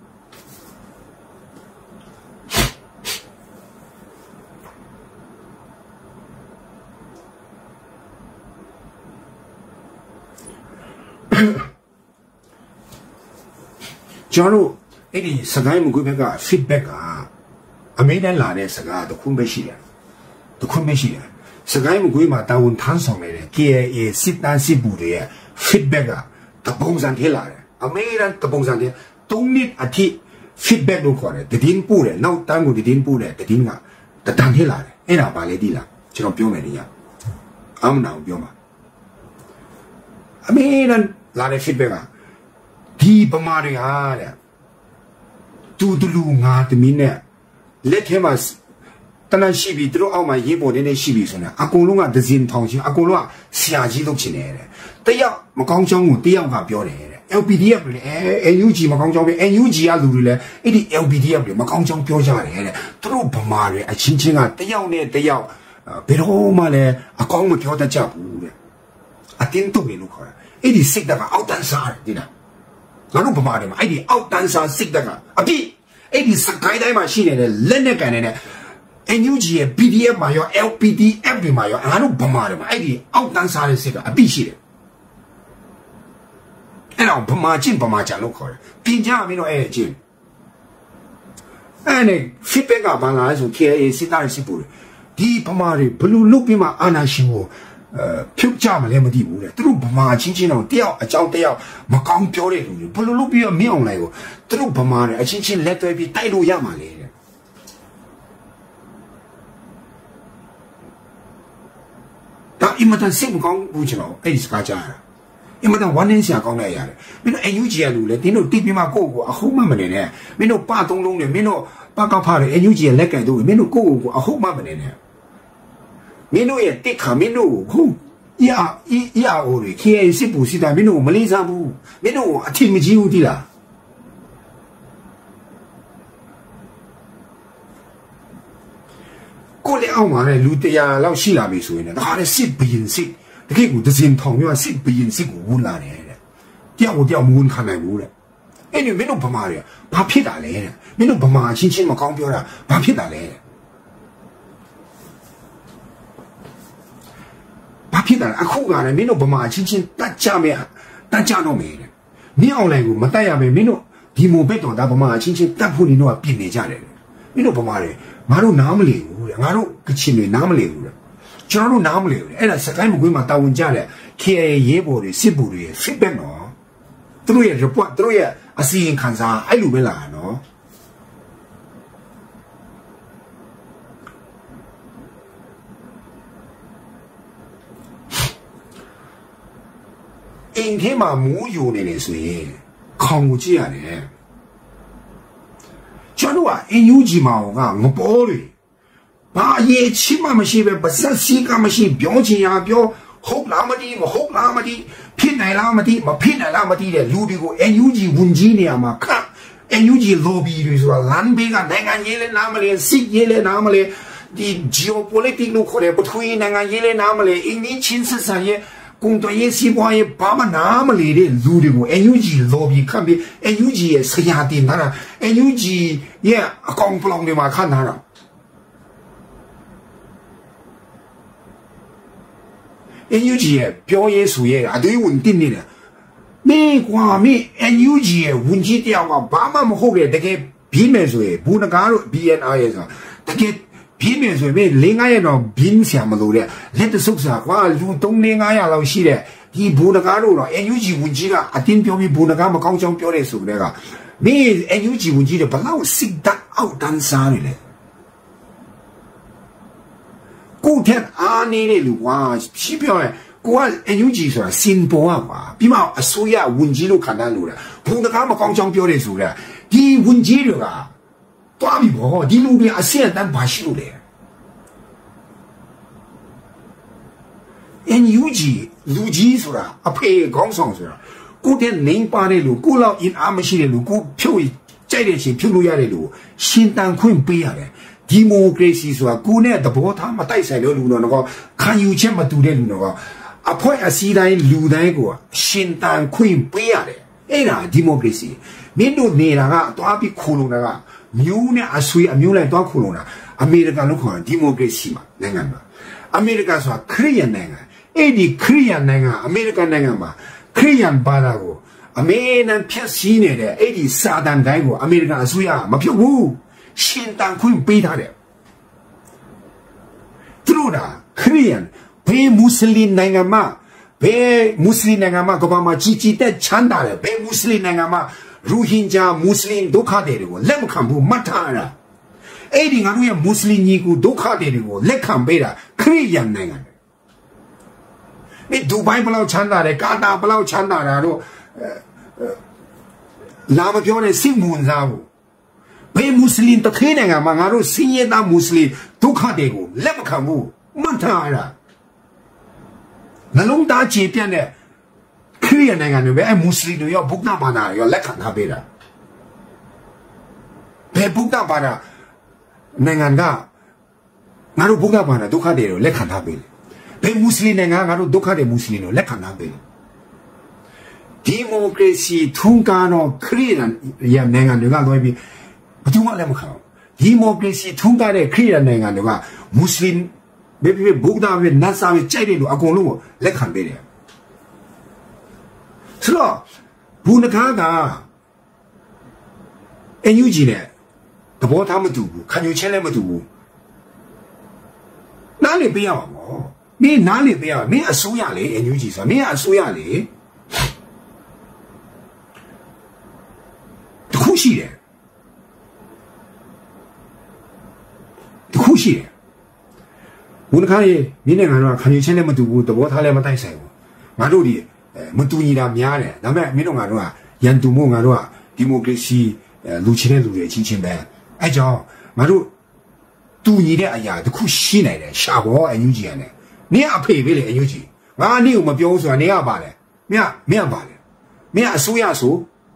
ကျွန်တော်အဲ့ဒီစကိုင်းမကွေးဘက်က feedback ကအမေနဲ့လာတဲ့စကားတခုပဲရှိတယ်တခုပဲရှိတယ်စကိုင်းမကွေးမှာတာဝန်ထမ်းဆောင်နေတဲ့ K A A စစ်တမ်းစစ်ဘူးတွေရဲ့ feedback ကတပုံစံထဲလာတယ်အမေရန်တပုံစံထဲသုံးနှစ်အထိ feedback လို့ခေါ်တယ်တည်င်းပို့တယ်နောက်တန်းကိုတည်င်းပို့တယ်တည်င်းကတတန်ထဲလာတယ်အဲ့ဒါပါလေဒီလားကျွန်တော်ပြောမယ်နေရအမှန်တော့ပြောမှာအမေရန်လာတဲ့ feedback ကဒီပမာတွေဟာတဲ့တူတူလူငါတမင်းနဲ့လက်ထဲမှာတနရှိပြီသူတို့အောက်မှာရေးပေါ်နေနေရှိပြီဆိုတော့အကုန်လုံးကဒဇင်ထောင်ချင်းအကုန်လုံးကဆရာကြီးလုပ်ချင်တယ်တဲ့တယောက်မကောင်းချောင်းကိုတယောက်ကပြောတယ်တဲ့ L P D F တွေအဲ N U G မကောင်းချောင်းပဲ N U G ကလူတွေလည်းအဲ့ဒီ L P D F တွေမကောင်းချောင်းပြောကြတယ်တဲ့သူတို့ဗမာတွေအချင်းချင်းကတယောက်နဲ့တယောက်ဘယ်တော့မှလည်းအကောင်းမပြောတတ်ကြဘူးတဲ့အတင်းတုံနေလို့ခေါ်တာအဲ့ဒီစိတ်ဓာတ်ကအောက်တန်းစားတယ်ဒီလားငါတို့ဗမာတွေမှာအဲ့ဒီအောက်တန်းစားစိတ်ဓာတ်ကအပြည့်အဲ့ဒီစကိုင်းတိုင်းမှာရှိနေတဲ့လက်နဲ့ကန်နေတဲ့ N U G ရဲ့ P D F မှာရော L P D F တွေမှာရောငါတို့ဗမာတွေမှာအဲ့ဒီအောက်တန်းစားတဲ့စိတ်ကအပြည့်ရှိတယ်အဲ့တော့ဗမာချင်းဗမာချန်လို့ခေါ်တယ်ပြင်ကြမင်းတို့အဲ့အချင်းအဲ့နဲ့ feedback ကဘာလာလဲဆို K A A စစ်သားစစ်ပူတယ်ဒီဗမာတွေဘလူလုတ်ပြီးမှအာနာရှင်ကိုအဲဖြုတ်ကြမလဲမသိဘူးလေသူတို့ဗမာချင်းချင်းတော့တယောက်အကြောင်းတယောက်မကောင်းပြောတဲ့လူတွေဘယ်လိုလုပ်ပြီးတော့မင်းအောင်လိုက်ကိုသူတို့ဗမာတွေအချင်းချင်းလက်တွဲပြီးတိုက်လို့ရမှာလေတဲ့ဒါအင်မတန်စိတ်မကောင်းဘူးကျွန်တော်အဲ့ဒီစကားကြားရတာအင်မတန်ဝမ်းနည်းစရာကောင်းတဲ့နေရာလေမင်းတို့ N U G ရလူလေတင်းတို့တိပြီးမှကိုယ့်ကိုအဟုတ်မှမနေနဲ့မင်းတို့ပသုံးလုံးနဲ့မင်းတို့ပကောက်ဖားတယ် N U G ရလက်ကန်တို့မင်းတို့ကိုယ့်ကိုအဟုတ်မှမနေနဲ့မင်းတို့ရဲ့တစ်ခါမင်းတို့ကိုအီအာအီအာအိုတွေ K A A စစ်ပူစစ်တာမင်းတို့မလေးစားဘူးမင်းတို့အထင်မကြီးဘူးတိလားကိုလေအောင်ပါလေလူတရားလောက်ရှိလာပြီဆိုရင်ဒါလည်းစစ်ဘရင်စစ်တကယ်ကိုဒဇင်ထောင်မျိုးစစ်ဘရင်စစ်ကိုဝင်လာတယ်တဲ့တယောက်ကိုတယောက်မဝင်ခံနိုင်ဘူးတဲ့အဲ့ဒီမင်းတို့ဗမာတွေဘာဖြစ်တာလဲတဲ့မင်းတို့ဗမာချင်းချင်းမကောင်းပြောတာဘာဖြစ်တာလဲတဲ့ဘာဖြစ်တာလဲအခုကလည်းမင်းတို့ဗမာချင်းချင်းတတ်ကြမယ်တတ်ကြတော့မယ်တဲ့你အောင်လိုက်ကိုမတက်ရပဲမင်းတို့ဒီမိုဘက်တော်သားဗမာအချင်းချင်းတက်ဖို့နေတော့ပြင်နေကြတယ်မင်းတို့ဗမာတွေငါတို့နားမလည်ဘူးငါတို့ကချင်တွေနားမလည်ဘူးကျွန်တော်တို့နားမလည်ဘူးအဲ့ဒါစကိုင်းမကွေးမှာတာဝန်ကြတဲ့ K A ရေးပေါ်တွေစစ်ဘူးတွေစစ်ပဲနော်သူတို့ရဲ့ report သူတို့ရဲ့အစီရင်ခံစာအဲ့လိုပဲလာနော်အိမ်ထဲမှာမူးယိုနေတယ်ဆိုရင်ခေါင်ကိုကြည့်ရတယ်ကျွန်တော်ကအင်ယူဂျီမာကငပေါ်တွေဘာအရေးချမှမရှိပဲပါစက်စီကမရှိပြောချင်ရပြောဟုတ်လားမသိမဟုတ်လားမသိဖြစ်နိုင်လားမသိမဖြစ်နိုင်လားမသိတဲ့လူတွေကို N U G ဝန်ကြီးနေရာမှာခတ် N U G lobby တွေဆိုတာလမ်းဘေးကနိုင်ငံရေးလဲနားမလဲစစ်ရေးလဲနားမလဲဒီ geopolitics လို့ခေါ်တဲ့ပထဝီနိုင်ငံရေးလဲနားမလဲအင်းကြီးချင်းဆက်ဆံရဲ့ကုန်သွယ်ရေးစီးပွားရေးဘာမှနားမလည်တဲ့လူတွေကို N U G lobby ခန့်ပြီး N U G ရဲ့ဆရာတင်ထားတာ N U G ရဲ့အကောင်ပလောင်တွေမှာခန့်ထားတာN U G ရဲ့ပြောရေးဆိုရဲအတွေးဝင်တင်နေတယ်မင်းကွာမင်း N U G ရဲ့ဝန်ကြီးတယောက်ကဘာမှမဟုတ်တဲ့တကယ်ဘင်းမယ်ဆိုရင်ဘူးနကားတို့ B N R ရဲ့ဆိုတကယ်ဘင်းမယ်ဆိုရင်လေးငါးရက်တော့ဘင်းဆရာမလို့တဲ့လက်တဆုပ်စာကွာလူသုံးလေးငါးရာလောက်ရှိတဲ့ဒီဘူးနကားတို့တော့ N U G ဝန်ကြီးကအတင်းပြောပြီးဘူးနကားမကောင်းချောင်းပြောတဲ့ဆိုတဲ့ကမင်း N U G ဝန်ကြီးတွေဘလောက်စစ်တပ်အောက်တန်းစားနေလဲကိုထက်အားနေတဲ့လူကွာရှိပြောရင်ကိုက N U G ဆိုတာစင်ပေါ်ကွာပြီးမှအစိုးရဝန်ကြီးလို့ခံတန်းလို့လားဘုံတကားမကောင်းချောင်းပြောတယ်ဆိုတဲ့ဒီဝန်ကြီးတွေကတွားပြီဘောဒီလူတွေအဆင့်အတန်းပါရှိလို့လေ N U G လူကြီးဆိုတာအဖေခေါင်းဆောင်ဆိုတာကိုတဲ့နေပါတဲ့လူကိုလောက်အင်အားမရှိတဲ့လူကိုဖြုတ်ကြိုက်တဲ့ချင်းဖြုတ်လို့ရတဲ့လူရှင်တန်ခွင့်ပေးရတယ်ဒီမိုကရေစီဆိုတာကိုနဲ့သဘောထားမတိုက်ဆိုင်တဲ့လူတော့တော့ခံယူချက်မတူတဲ့လူတော့အဖွဲ့အစည်းတိုင်းလူတိုင်းကိုရှင်တန်ခွင့်ပေးရတယ်အဲ့ဒါဒီမိုကရေစီမင်းတို့နေတာကတွားပြီးခိုးလုံတာကမျိုးနဲ့အဆွေအမျိုးလိုက်တွားခိုးလုံတာအမေရိကန်လို့ခေါ်တယ်ဒီမိုကရေစီမှာနိုင်ငံမှာအမေရိကန်ဆိုတာခရစ်ယာန်နိုင်ငံအဲ့ဒီခရစ်ယာန်နိုင်ငံအမေရိကန်နိုင်ငံမှာခရစ်ယာန်ဘာသာကိုအမေရိကန်ဖြတ်စည်းနေတဲ့အဲ့ဒီစာတန်တိုင်းကိုအမေရိကန်အစိုးရမပြုတ်ဘူးရှင်တန်ခွင့်ပေးထားတယ်သူတို့ကခရစ်ယာန်ဘေးမွတ်စလင်နိုင်ငံမှာဘေးမွတ်စလင်နိုင်ငံမှာကဘာမှာကြီးကြီးတဲ့ချမ်းသာတယ်ဘေးမွတ်စလင်နိုင်ငံမှာရူဟင်ဂျာမွတ်စလင်ဒုက္ခတွေကိုလက်မခံဘူးမှတ်ထားတာအဲ့ဒီငါတို့ရဲ့မွတ်စလင်ညီကိုဒုက္ခတွေကိုလက်ခံပေးတာခရစ်ယာန်နိုင်ငံမင်းဒူဘိုင်းဘလောက်ချမ်းသာတယ်ကာတာဘလောက်ချမ်းသာတာတို့လာမပြောနဲ့စိတ်ဝင်စားဘူးဘေးမွတ်စလင်တခဲနိုင်ငံမှာငါတို့စင်ရသားမွတ်စလင်ဒုက္ခတွေကိုလက်မခံဘူးမှတ်ထားတာနှလုံးသားကြည်ပြတ်တဲ့ခရစ်ယာန်နိုင်ငံတွေပဲအဲမွတ်စလင်တွေရောဗုဒ္ဓဘာသာရောလက်ခံထားပေးတာဘယ်ဗုဒ္ဓဘာသာနိုင်ငံကငါတို့ဗုဒ္ဓဘာသာဒုက္ခတွေကိုလက်ခံထားပေးတယ်ဘယ်မွတ်စလင်နိုင်ငံငါတို့ဒုက္ခတွေမွတ်စလင်တွေလက်ခံထားပေးတယ်ဒီမိုကရေစီထုံးကားတော့ခရစ်ယာန်နိုင်ငံတွေကလွှဲပြီးဘယ်သူမှလက်မခံဘူးဒီမိုကရေစီထုံးကားတဲ့ခရစ်ယာန်နိုင်ငံတွေကမွတ်စလင်ဘေဘီဗုဒ္ဓဘေနတ်စာဘေကြိုက်တယ်လို့အကုန်လုံးကိုလက်ခံပေးတယ်ဆိုတော့ဘူးနကားကအန်ယူဂျီနဲ့သဘောထားမတူဘူးခံယူချက်လည်းမတူဘူးနားလေပေးရမှာပေါ့မင်းနားလေပေးရမင်းအစိုးရလေအန်ယူဂျီဆိုတာမင်းကအစိုးရလေတခုရှိတယ်တခုရှိတယ်ဘူးနကားရဲ့မင်းနဲ့ငါတို့ခံယူချက်လည်းမတူဘူးသဘောထားလည်းမတိုက်ဆိုင်ဘူးငါတို့ဒီမတူညီတာများတယ်ဒါပေမဲ့မင်းတို့ငါတို့ကရန်တူမို့ငါတို့ကဒီမိုကရေစီလူချင်းတဲ့လူတွေချင်းချင်းပဲအဲကြောင့်ငါတို့တူညီတဲ့အရာတစ်ခုရှိနိုင်တယ်ရှာဘောအန်ယူဂျီကလည်းနင်းအဖေပဲလေအန်ယူဂျီငါနင်းကိုမပြောဘူးဆိုတာနင်းကပါလေမင်းမင်းပါလေမင်းအစိုးရဆို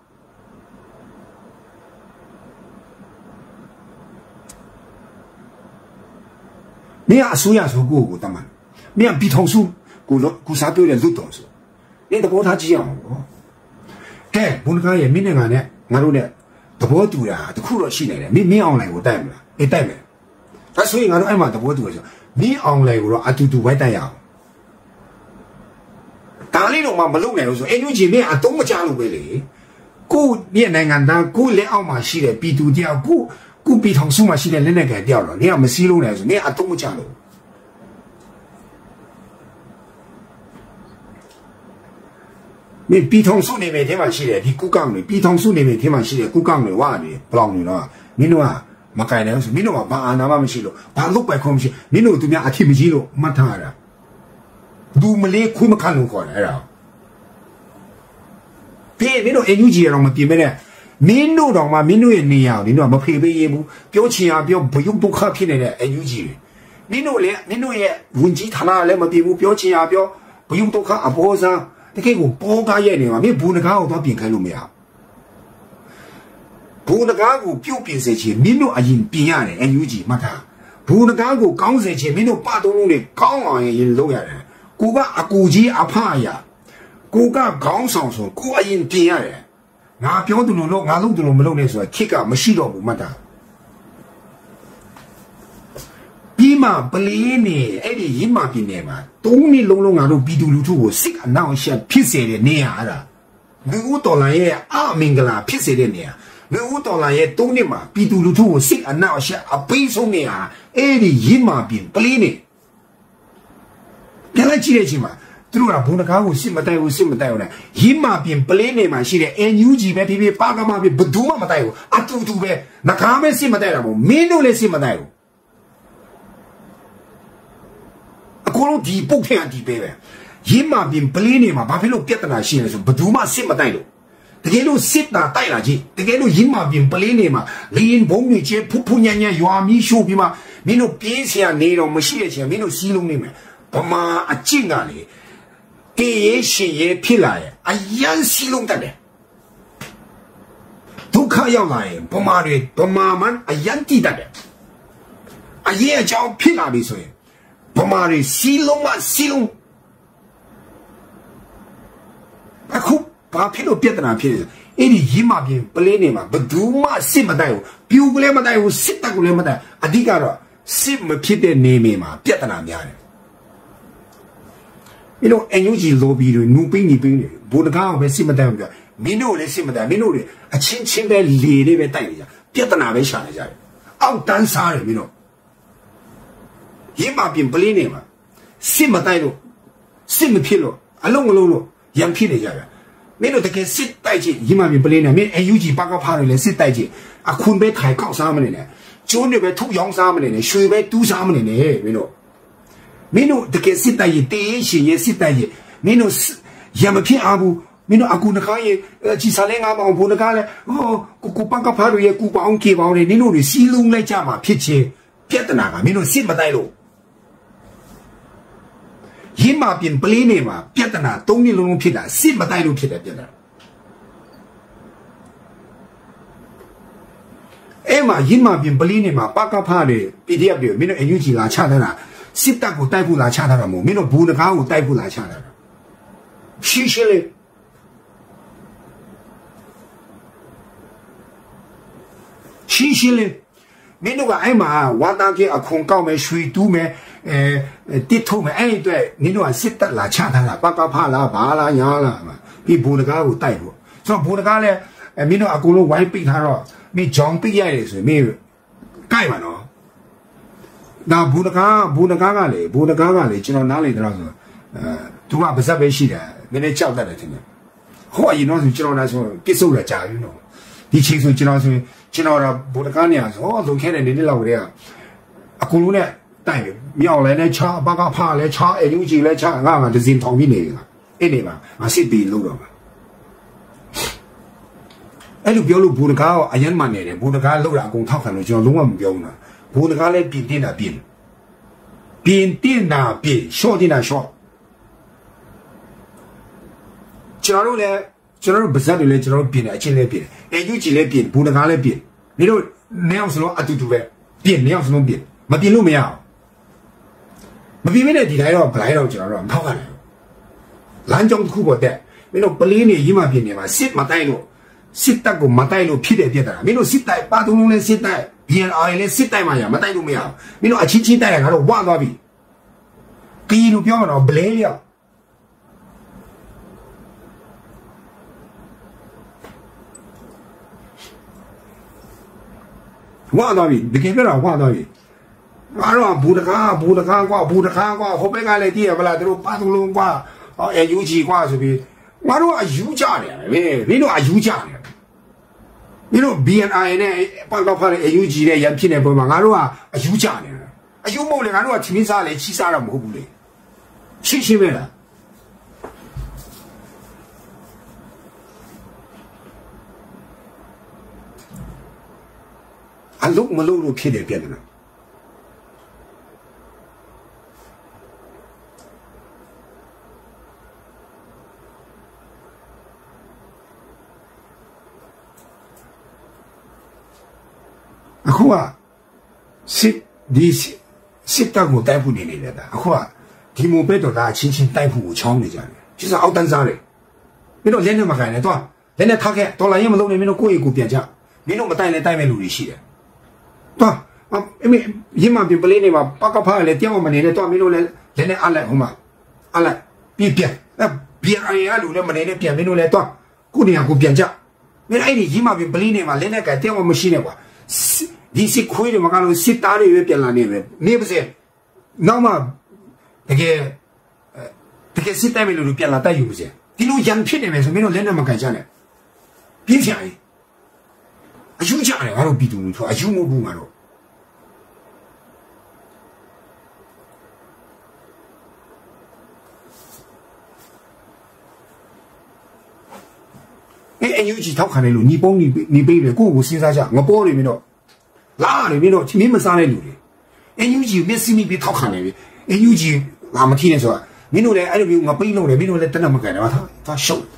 မင်းအစိုးရဆိုကိုကိုတမန်မင်းပြည်ထောင်စုကိုကိုစားပြောတဲ့လူတော်ဆို你的波他这样哦，哎，我那个也明年俺呢，俺တို့呢，的波多呀，都苦了起来了，没没昂来我带没了，一带没，那所以俺တို့哎嘛的波多就，没昂来我说啊，嘟嘟外带呀，打ဘာလေးတော့မှမလုပ်နိုင်လို့ဆိုအန်ယူဂျီနဲ့အတုံးမချလို့ပဲလေကိုရဲ့နိုင်ငံသားကိုလက်အောက်မှာရှိတဲ့ပြည်သူတယောက်ကိုကိုပြည်ထောင်စုမှာရှိတဲ့လက်နက်ကန်တယောက်တော့နေကမစည်းလုံးနိုင်ဆိုနေအတုံးမချလို့မင်းပြည်ထောင်စုနေမယ်ထဲမှာရှိတယ်ဒီကုကောင်တွေပြည်ထောင်စုနေမယ်ထဲမှာရှိတယ်ကုကောင်တွေဝါနေဘလောင်နေတော့မင်းတို့ကမကင်တယ်ဆိုမင်းတို့ကဘာအာဏာမှမရှိလို့ဘာလုပ်ပိုက်ခွင့်မရှိမင်းတို့သူများအထင်မကြီးလို့မှတ်ထားတာဒူမလေးခွေးမခံလို့ခေါ်တယ်အဲ့ဒါပြေမင်းတို့အန်ယူဂျီရောမပြင်မဲနဲ့မင်းတို့တော့မှမင်းတို့ရဲ့နေရာကိုမင်းတို့ကမဖေးပေးရဘူးပြောချင်ရပြောဘယုံဒုက္ခဖြစ်နေတဲ့အန်ယူဂျီတွေမင်းတို့လည်းမင်းတို့ရဲ့ဝန်ကြီးဌာနလည်းမပြင်ဘူးပြောချင်ရပြောဘယုံဒုက္ခအပေါ်စားတကယ်ကိုပေါ်ကားရဲ့နေမှာမင်းဘူနကားကိုတော့ပြင်ခိုင်းလို့မရဘူနကားကိုပြုတ်ပြင်စေချင်မင်းတို့အရင်ပြင်ရတယ်အန်ယူဂျီမှတ်ထားဘူနကားကိုကောင်းစေချင်မင်းတို့ပတုံးလုံးတွေကောင်းအောင်ရင်လုပ်ရတယ်ကိုကအကူကြီးအဖအရာကိုကခေါင်းဆောင်ဆိုကိုအရင်ပြင်ရတယ်ငါပြောသူလို့လို့ငါလုပ်သူလို့မလုပ်နဲ့ဆိုတာခစ်ကမရှိတော့ဘူးမှတ်တာပြီးမှပလင်းနေအဲ့ဒီရင်းမပြင်းနေမှာသုံးနှစ်လုံးလုံးငါတို့ပြည်သူလူထုကိုစစ်အနောက်ရှက်ဖြစ်စေတဲ့နေရာအဲ့ဒါလူဦးတော်လိုင်းရဲ့အမင်္ဂလာဖြစ်စေတဲ့နေရာလူဦးတော်လိုင်းရဲ့သုံးနှစ်မှာပြည်သူလူထုကိုစစ်အနောက်ရှက်အပိဆုံးနေရာအဲ့ဒီရင်းမပြင်းပလင်းနေပြန်လိုက်ကြည့်တဲ့အချိန်မှာသူတို့ကဘုံတကားကိုစစ်မတိုက်ဘူးစစ်မတိုက်ဘူးနဲ့ရင်းမပြင်းပလင်းနေမှာရှိတဲ့ အန်ယူဂျီ ပဲဖြစ်ဖြစ်ပါကမဖြစ်ဘယ်သူမှမတိုက်ဘူးအတူတူပဲငကားပဲစစ်မတိုက်တာမဟုတ်မင်းတို့လည်းစစ်မတိုက်ဘူးအကုန်လုံးဒီပုတ်ထန်ဒီပဲပဲရင်းမပြင်းပလင်းနေမှာဘာဖြစ်လို့ပြဿနာရှိလဲဆိုဘယ်သူမှစစ်မတိုက်လို့တကယ်လို့စစ်တာတိုက်လာကြည့်တကယ်လို့ရင်းမပြင်းပလင်းနေမှာလင်းဘုံတွေချေဖူးဖူးညံ့ညံ့ရွာမီးရှို့ပြီးမှမင်းတို့ပြင်းစရာနေတော့မရှိတဲ့ချိန်မင်းတို့စီးလုံးနေမယ်ဗမာအကျင့်ကလေတေးရရှိရဖြစ်လာရဲ့အယံစီလုံးတက်တယ်ဒုက္ခရောက်လာရင်ဗမာတွေဗမာမှန်အယံတိတက်တယ်အရေးအကြောင်းဖြစ်လာပြီဆိုရင်ဗမာတွေစီလုံးမစီလုံးအခုဘာဖြစ်လို့ပြဿနာဖြစ်လဲအဲ့ဒီရင်းမပြင်းပလင်းနေမှာဘယ်သူမှစစ်မတိုက်ဘူးပြူကလေးမတိုက်ဘူးစစ်တပ်ကလေးမတိုက်အဓိကတော့စစ်မဖြစ်တဲ့နေမြေမှာပြဿနာများတယ်မင်းတို့အန်ယူဂျီလိုဘီတွေနူပင်းနေပင်းနေဘိုးတကားပဲစစ်မတိုင်ဘူးပြမင်းတို့လည်းစစ်မတိုင်မင်းတို့တွေအချင်းချင်းပဲလေလေးပဲတိုက်နေကြပြဿနာပဲရှာနေကြတယ်အောက်တန်းစားတယ်မင်းတို့ရင်းမပြင်းပလင်းနေမှာစစ်မတိုင်လို့စစ်မဖြစ်လို့အလုံးမလုံးလို့ရံဖြစ်နေကြတယ်မင်းတို့တကယ်စစ်တိုက်ကြည့်ရင်းမပြင်းပလင်းနေမင်းအန်ယူဂျီပါကဖားတွေလည်းစစ်တိုက်ကြည့်အခုပဲထိုင်ကောက်စားမနေနဲ့ကျိုးတွေပဲထုတ်ရောင်းစားမနေနဲ့ရွှေပဲတူးစားမနေနဲ့မင်းတို့မင်းတို့တကယ်စစ်တိုက်ရင်တေးရှင်ရဲ့စစ်တိုက်ရင်မင်းတို့ရမဖြစ်အားဘူးမင်းတို့အကူနခါရဲ့ချီစားလဲငါမအောင်ဘုံနခါလဲဟောကိုကိုပကဖားတို့ရဲ့ကူပေါင်းကေပေါင်းနေနင်းတို့တွေစီးလုံးလိုက်ကြမှာဖြစ်ချင်းပြဿနာကမင်းတို့စစ်မတိုက်လို့ရင်းမပြင်းပလင်းနေမှာပြဿနာသုံးနှစ်လုံးလုံးဖြစ်တာစစ်မတိုက်လို့ဖြစ်တယ်ပြဿနာအဲ့မှာရင်းမပြင်းပလင်းနေမှာပကဖားတွေ ပီဒီအက် တွေမင်းတို့အန်ယူဂျီလာချထားတာစစ်တပ်ကိုတိုက်ဖို့လာချထားတာမဟုတ်မင်းတို့ဘူနကားကိုတိုက်ဖို့လာချထားတာရှင်းရှင်းလေးရှင်းရှင်းလေးမင်းတို့ကအဲ့မှာဝါတာကြီးအခွန်ကောက်မယ်ရွှေတူးမယ်အဲတစ်ထုံးမယ်အဲ့ဒီအတွက်မင်းတို့ကစစ်တပ်လာချထားတာပကဖလားဘာလားညာလားပြီးဘူနကားကိုတိုက်ဖို့ဆိုတော့ဘူနကားလည်းမင်းတို့အကုန်လုံးဝိုင်းပိတ်ထားတော့မင်းဂျောင်ပိတ်ရတယ်ဆိုရင်မင်းကြိုက်မှာနော်ဒါဘူနကားဘူနကားကလေဘူနကားကလေကျွန်တော်နားလေတော့ဆိုအဲသူကပါဇက်ပဲရှိတယ်နည်းနည်းကြောက်တတ်တယ်ထင်တယ်ဟောအရင်တော့ဆိုကျွန်တော်လည်းဆိုပြစ်စုံရကြာပြီနော်ဒီချိန်ဆိုကျွန်တော်ဆိုကျွန်တော်ကဘူနကားနေရဆိုဟောလုံခဲတဲ့နေနေလောက်တည်းကအကုန်လုံးနဲ့တိုင်မြောက်လဲနဲ့ချာဘကဖားလဲချာအယူကြီးလဲချာငါကဒဇင်ထောင်ပြီးနေတယ်အဲ့ဒီမှာအစစ်ပြီးလို့တော့အဲ့လိုပြောလို့ဘူနကားကအရင်မှနေတယ်ဘူနကားလောက်တာအကုန်ထောက်ခံလို့ကျွန်တော်လုံးဝမပြောဘူးနော်ဘူနကားလည်းပြင်တင်တာပြင်ပြင်တင်တာပြင်ရှော့တင်တာရှော့ကျွန်တော်တို့လည်းကျွန်တော်တို့ဗဇက်တွေလည်းကျွန်တော်တို့ပြင်တယ်အချင်းလည်းပြင်တယ်အယူကြီးလည်းပြင်ဘူနကားလည်းပြင်နေတို့နေအောင်စလုံးအတူတူပဲပြင်နေအောင်စလုံးပြင်မပြင်လို့မရအောင်မပြင်မနဲ့ဒီတိုင်းတော့ဘလိုက်တော့ကျွန်တော်တို့မထောက်ရတယ်လမ်းကြောင်းတစ်ခုပေါ်တက်မင်းတို့ပလင်းနေရင်းမှပြင်နေမှာစစ်မတိုက်လို့စစ်တပ်ကိုမတိုက်လို့ဖြစ်တယ်ပြတာမင်းတို့စစ်တိုက်ပါတုံးလုံးနဲ့စစ်တိုက် ဘီ အန် အာ လည်းစစ်တိုက်မှရမတိုက်လို့မရဘူးမင်းတို့အချင်းချင်းတိုက်ရငါတို့ဝသွားပြီကီလိုပြောတော့ဘလဲရောက်话到底，你给别人话到底。俺说不得看，不得看挂，不得看挂，后边俺来地不啦？都八通龙挂，哦，哎，油漆挂是不？俺说油价的，喂，为啥油价的？你说 B N I 呢？报告判的油漆的烟品的不嘛？俺说啊，油价的，啊油毛的，俺说提名啥嘞？起啥了毛不嘞？谁谁为了？俺路没路路偏的变的呢。အခုကစစ်ဒီစစ်တပ်ကိုတိုက်ဖို့နေနေတယ်အခုကဒီမိုဘက်တော့ဒါအချင်းချင်းတိုက်ဖို့ကိုချောင်းနေကြတယ်其实အောက်တန်းစားတယ်မင်းတို့လက်နဲ့မကန်နဲ့တော့လက်နဲ့ထားခဲ့ဒေါ်လာရင်းမလုံးနဲ့မင်းတို့ကိုယ့်ရေကိုပြန်ချမင်းတို့မတိုင်နဲ့တိုက်မဲ့လူတွေရှိတယ်တော့အမေရင်းမပြပလေးနေမှာပကဖားလည်းတရားမနေနဲ့တော့မင်းတို့လည်းလက်နဲ့အလိုက်ဟိုမှာအလိုက်ပြပြအဲပြန်အရင်ကလူလည်းမနေနဲ့ပြန်မင်းတို့လည်းတော့ကိုယ့်နေရာကိုပြန်ချမင်းအဲ့ဒီရင်းမပြပလေးနေမှာလက်နဲ့ကန်တရားမရှိနဲ့ကွာဒီစစ်ခွေးတွေမကလို့စစ်သားတွေပဲပြန်လာနေပဲနေပါစေနောက်မှတကယ်တကယ်စစ်တိုင်းပဲလို့ပြန်လာတိုက်ယူပါစေဒီလိုရန်ဖြစ်နေမယ်ဆိုမင်းတို့လက်နဲ့မကန်ကြနဲ့ပြင်းချင်အယူကြတယ်ငါတို့ပြည်သူလူထုအယူမဟုတ်ဘူးငါတို့အဲအယူကြီးထောက်ခံတယ်လို့ညီပုံးညီညီပေးတယ်ကိုယ့်ကိုစဉ်းစားကြငပေါ်နေမင်းတို့လာတယ်မင်းတို့မင်းမစားတဲ့လူတွေအယူကြီးမျက်စိမိပြီးထောက်ခံတယ်အယူကြီးငါမထီးနဲ့ဆိုတာမင်းတို့လည်းအဲ့လိုမျိုးငါပိတ်လို့တယ်မင်းတို့လည်းတနက်မကန်တယ်ဟာသာရှုပ်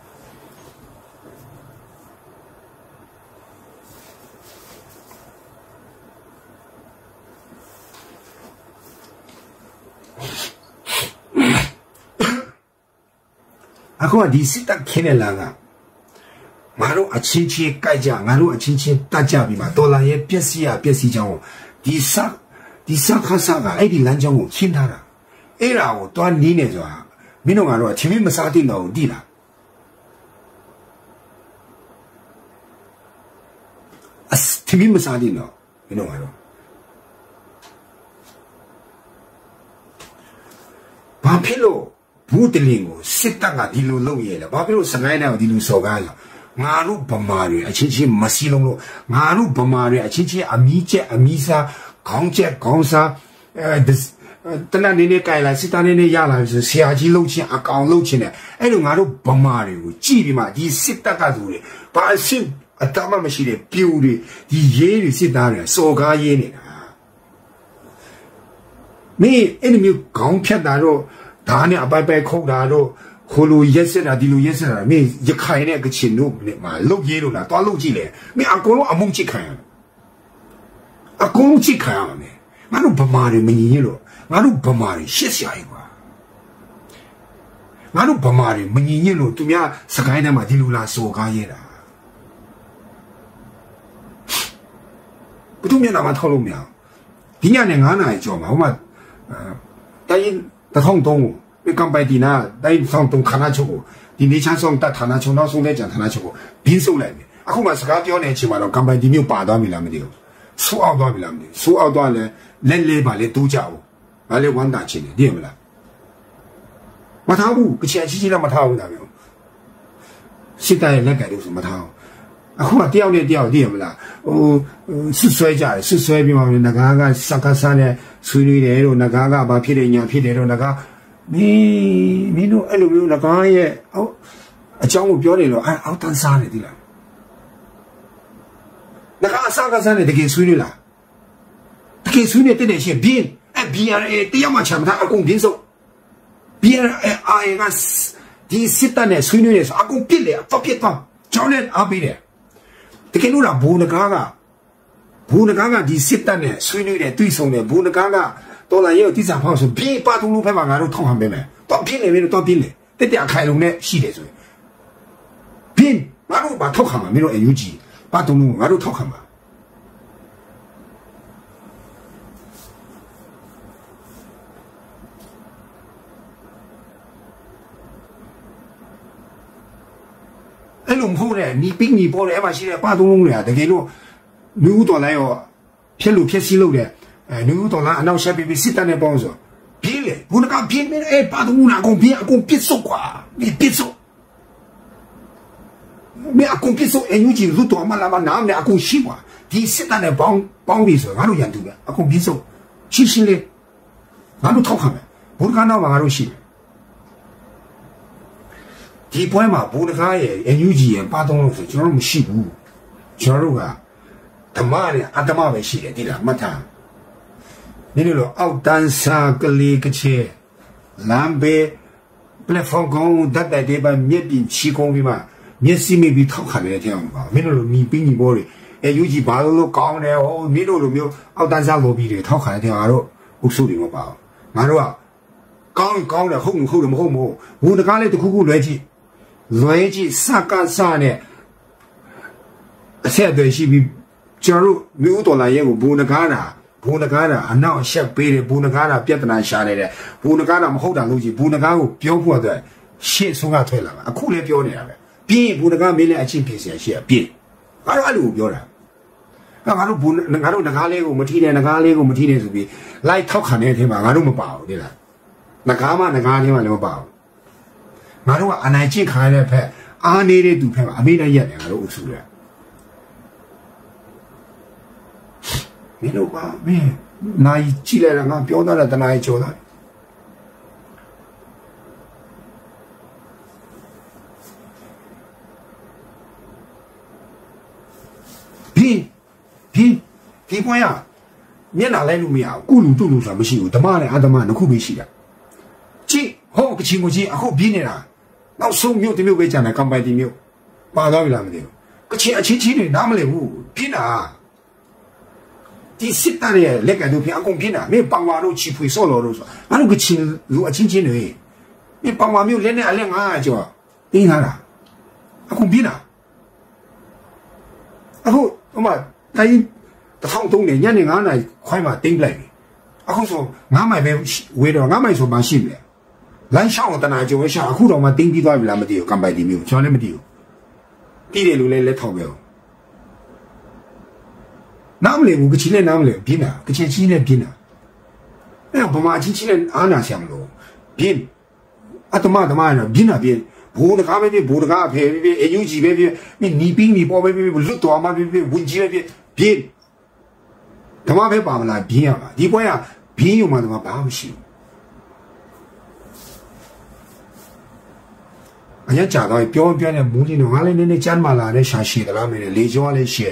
အခုကဒီစစ်တပ်ခင်းနေလာကငါတို့အချင်းချင်းကြိုက်ကြငါတို့အချင်းချင်းတတ်ကြပြီးမှဒေါ်လာရဲ့ပြက်စီရပြက်စီချောင်းဒီစဒီစခါစကအဲ့ဒီလမ်းကြောင်းကိုခင်းထားတာအဲ့ဒါကိုတွားနီးနေဆိုတာမင်းတို့ကတော့အချင်းမစားတဲ့တော့တိလားအချင်းမစားတဲ့တော့မင်းတို့ကတော့ဘာဖြစ်လို့ဘူးတလင်းကိုစစ်တပ်ကဒီလိုလုပ်ရဲလဲဘာဖြစ်လို့စကိုင်းတိုင်းကိုဒီလိုစော်ကားလဲငါတို့ဗမာတွေအချင်းချင်းမစီလုံးလို့ငါတို့ဗမာတွေအချင်းချင်းအမီးချက်အမီးစားခေါင်းချက်ခေါင်းစားအဲတနက်နေနေကြိုင်လာစစ်သားနေနေရလာဆိုဆရာကြီးလှုပ်ချင်းအကောင်လှုပ်ချင်းနဲ့အဲ့လိုငါတို့ဗမာတွေကိုကြည့်ပြီးမှဒီစစ်တပ်ကသူတွေဘာအစ်အတမမရှိတဲ့ပြူတွေဒီရေးတွေစစ်သားတွေစော်ကားရေးနေတာမင်းအဲ့လိုမျိုးခေါင်းဖြတ်တာတော့ဒါနဲ့အပိုက်ပိုက်ခုတ်တာတော့ခိုလိုရက်စက်တာဒီလိုရက်စက်တာမင်းရခိုင်နဲ့ကချင်တို့မှာလုတ်ရေးလို့လားတွားလုတ်ကြည့်လေမင်းအကုန်လုံးအမုန်းချစ်ခံရအကုန်လုံးချစ်ခံရမယ်ငါတို့ဗမာတွေမညီရင်လို့ငါတို့ဗမာတွေရှစ်ရှာရေးကွာငါတို့ဗမာတွေမညီရင်လို့သူများစကိုင်းထဲမှာဒီလိုလားစော်ကားရဲတာဘယ်သူမျက်နှာမှထောက်လို့မရဒီညနေ9နာရီကျော်မှာဟိုမှာတိုင်းတထောင်တုံး被刚摆地呢，在上东ဌာနချုပ်ကိုဒီနေချမ်းဆောင်တဌာနချုပ်နောက်ဆုံးတဲ့ကြံဌာနချုပ်ကိုဘင်းဆုပ်လိုက်ပြီအခုမှစကားပြောနေချိန်မှာတော့ကံပိုင်ဒီမျိုးပါသွားပြီလားမသိဘူးဆိုးအောင်သွားပြီလားမသိဘူးဆိုးအောင်သွားလဲလက်လေးပါလေတူးကြဘူးဘာလဲဝမ်းတာချင်းနေသိရမလားမထားဘူးကချင်ချင်းချင်းတော့မထားဘူးဒါမျိုးစစ်တပ်ရဲ့လက်ကဲလို့ဆိုမထားဘူးအခုကတယောက်နဲ့တယောက်သိရမလားဟိုဆွဆွဲကြတယ်ဆွဆွဲပြီးမှငကားကစကားစားနဲ့ဆွေးနွေးတယ်လို့ငကားကဘာဖြစ်တယ်ညာဖြစ်တယ်လို့ငကားမင်းမင်းတို့အဲ့လိုမျိုးငကားရဲ့အောက်အကြောင်းကိုပြောနေလို့အောက်တန်းစားနေသီလားငကားအစားကစားနေတကယ်ဆွေးနွေးလားတကယ်ဆွေးနွေးတဲ့နေရှင်ဘင်းအဲ့ B R A တရားမှချမ်းသာအကုန်ဘင်းစုပ် B R A ကဒီစစ်တပ်နဲ့ဆွေးနွေးနေဆိုအကုန်ပြစ်လေတော့ပြစ်တော့ကျောင်းနဲ့အားပေးတယ်တကယ်လို့လားဘူငကားကဘူငကားကဒီစစ်တပ်နဲ့ဆွေးနွေးတယ်တွေ့ဆုံတယ်ဘူငကားကတော်လာရဲ့တိစားဖောက်ဆိုပြေးပါတူလို့ဖက်မှာငါတို့ထောက်ဟန်ပေးမယ်တော့ပြင်းနေပြီတော့ပြင်းနေတက်တက်ခိုင်လုံးနဲ့ရှိတယ်ဆိုရင်ပြင်းငါတို့ဘာထောက်ခံမှာမင်းတို့အယူကြီးပါတူလို့ငါတို့ထောက်ခံမှာအဲ့လိုမဟုတ်တဲ့နီပင်းနီပေါ်တယ်အဲ့မှာရှိတဲ့ပါတူလုံးတွေကတကယ်လို့လူတော်လိုက်ရောဖြစ်လို့ဖြစ်စီလို့တဲ့အဲနူးတော်လားအနောက်ဆက်ပြီးစစ်တပ်နဲ့ပေါင်းဆိုပြေးလေဘုန်းကပြေးနေအဲပါတော့နာအကုန်ပြေးအကုန်ပစ်စုကွာဒီပစ်စုမင်းအကုန်ပစ်စုအယူကြီးလူတော်မလာမနားနဲ့အကုန်ရှိကွာဒီစစ်တပ်နဲ့ပေါင်းပေါင်းပြီးဆိုငါတို့ရန်သူပဲအကုန်ပစ်စုရှင်းရှင်းလေးငါတို့ထောက်ခံမယ်ဘုန်းကတော့ငါတို့ရှိတယ်ဒီပွဲမှာဘုန်းကားရဲ့အယူကြီးရဲ့ပါတော့လို့ဆိုကျွန်တော်တို့မရှိဘူးကျွန်တော်တို့ကဓမ္မနဲ့အတ္တမပဲရှိတယ်ဒီလားမှတ်ထား你那个奥丹沙个里个车，南北platform工，他在这边面边起工的嘛，面是面边讨看的这样吧，没那个面边你包的，哎，尤其把那个高的哦，没那个没有奥丹沙路边的讨看的这样，俺都无所谓嘛吧，俺都啊，高高的厚厚的么厚么，我那家里都苦苦来起，来起啥干啥呢？现在是比，假如没有多来也我不那干了。ဘုံနကားတာအနောက်ရှက်ပေးတယ်ဘုံနကားတာပြဿနာရှာနေတယ်ဘုံနကားတာမဟုတ်တာလို့ကြီးဘုံနကားကိုပြောဖို့အတွက်ရှေ့ဆုံးကထွက်လာတာအခုလည်းပြောနေတာပဲပြင်းဘုံနကားမင်းလည်းအချင်းဖြစ်เสียရှေ့ပြင်းငါတို့အဲ့လိုပြောတာငါတို့ဘုံငါတို့နကားလေးကိုမထီးနဲ့နကားလေးကိုမထီးနဲ့ဆိုပြီးလိုက်ထောက်ခံတဲ့အထင်မှာငါတို့မပါဘူးဒီလားနကားမှနကားလေးမှလည်းမပါဘူးငါတို့ကအနိုင်ကျင့်ခံရတဲ့ဖက်အားနေတဲ့သူဖက်မှာအမေနဲ့ရက်တယ်ငါတို့အုပ်စုတယ်မင်းတို့ကမင်းနိုင်ကြည့်လိုက်တာငါပြောတာတနားကြော်တာဘီဘီဒီပွင့်ရမျက်နှာလိုက်လို့မရဘူးကုလူတုလူဆိုတာမရှိဘူးဓမ္မနဲ့အဓမ္မနှစ်ခုပဲရှိတာကြည့်ဟောကချင်ကိုကြည့်အခုပြီးနေတာနောက်ဆုံးမြို့တစ်မြို့ပဲကျန်တယ်ကမ်ပိုင်တီမြို့ပါသွားပြီလားမသိဘူးကချင်အချင်းချင်းတွေနားမလည်ဘူးပြီးတာဒီစစ်တပ်ရဲ့လက်ကတူပြအကုန်ပြင်းတာမင်းပန်ဝါတို့ချီဖွေဆော့လို့လို့ဆိုငါတို့ကချင်လူအချင်းချင်းတွေမင်းပန်ဝါမျိုးလက်နဲ့အလက်ငါးကျော်တင်းလာတာအကုန်ပြင်းတာအခုဟိုမှာတိုင်းတစ်ထောင်သုံးနေညနေငါးနာရီခွိုင်းမှာတင်းပလိုက်ပြီအခုဆိုငါးမိုင်ပဲဝေးတော့ငါးမိုင်ဆိုမှရှိတယ်လမ်းရှောင်းတနာကျော်ပဲရှာအခုတော့မှတင်းပြီးသွားပြီလားမသိဘူးကမ်ပိုင်တီမျိုးကျွန်တော်လည်းမသိဘူးပြီးတယ်လူလည်းလက်ထောက်ပဲနားမလည်ဘူးကချင်နဲ့နားမလည်ပြင်းတာကချင်ချင်းနဲ့ပြင်းတာအဲ့ဗမာချင်းချင်းနဲ့အားနာရှာမလို့ပြင်းအတ္တမတမရပြင်းတာပြင်းဘိုးတကားပဲပြဘိုးတကားအဖေပဲအယူကြီးပဲပြမင်းနီပင်းနီပေါ်ပဲပြလွတ်တော်မှာပြဝင်ကြီးပဲပြပြင်းဓမ္မပဲပါမလားပြင်းရမှာဒီပွဲကပြင်းရုံမှတော့ဘာမှမရှိဘူးအရင်ကြာတော့ပြောပြောနေမူးနေတော့ငါလည်းနည်းနည်းကြမ်းမာလာတဲ့ရှာရှိသလားမင်းလေကျော်လည်းရှဲ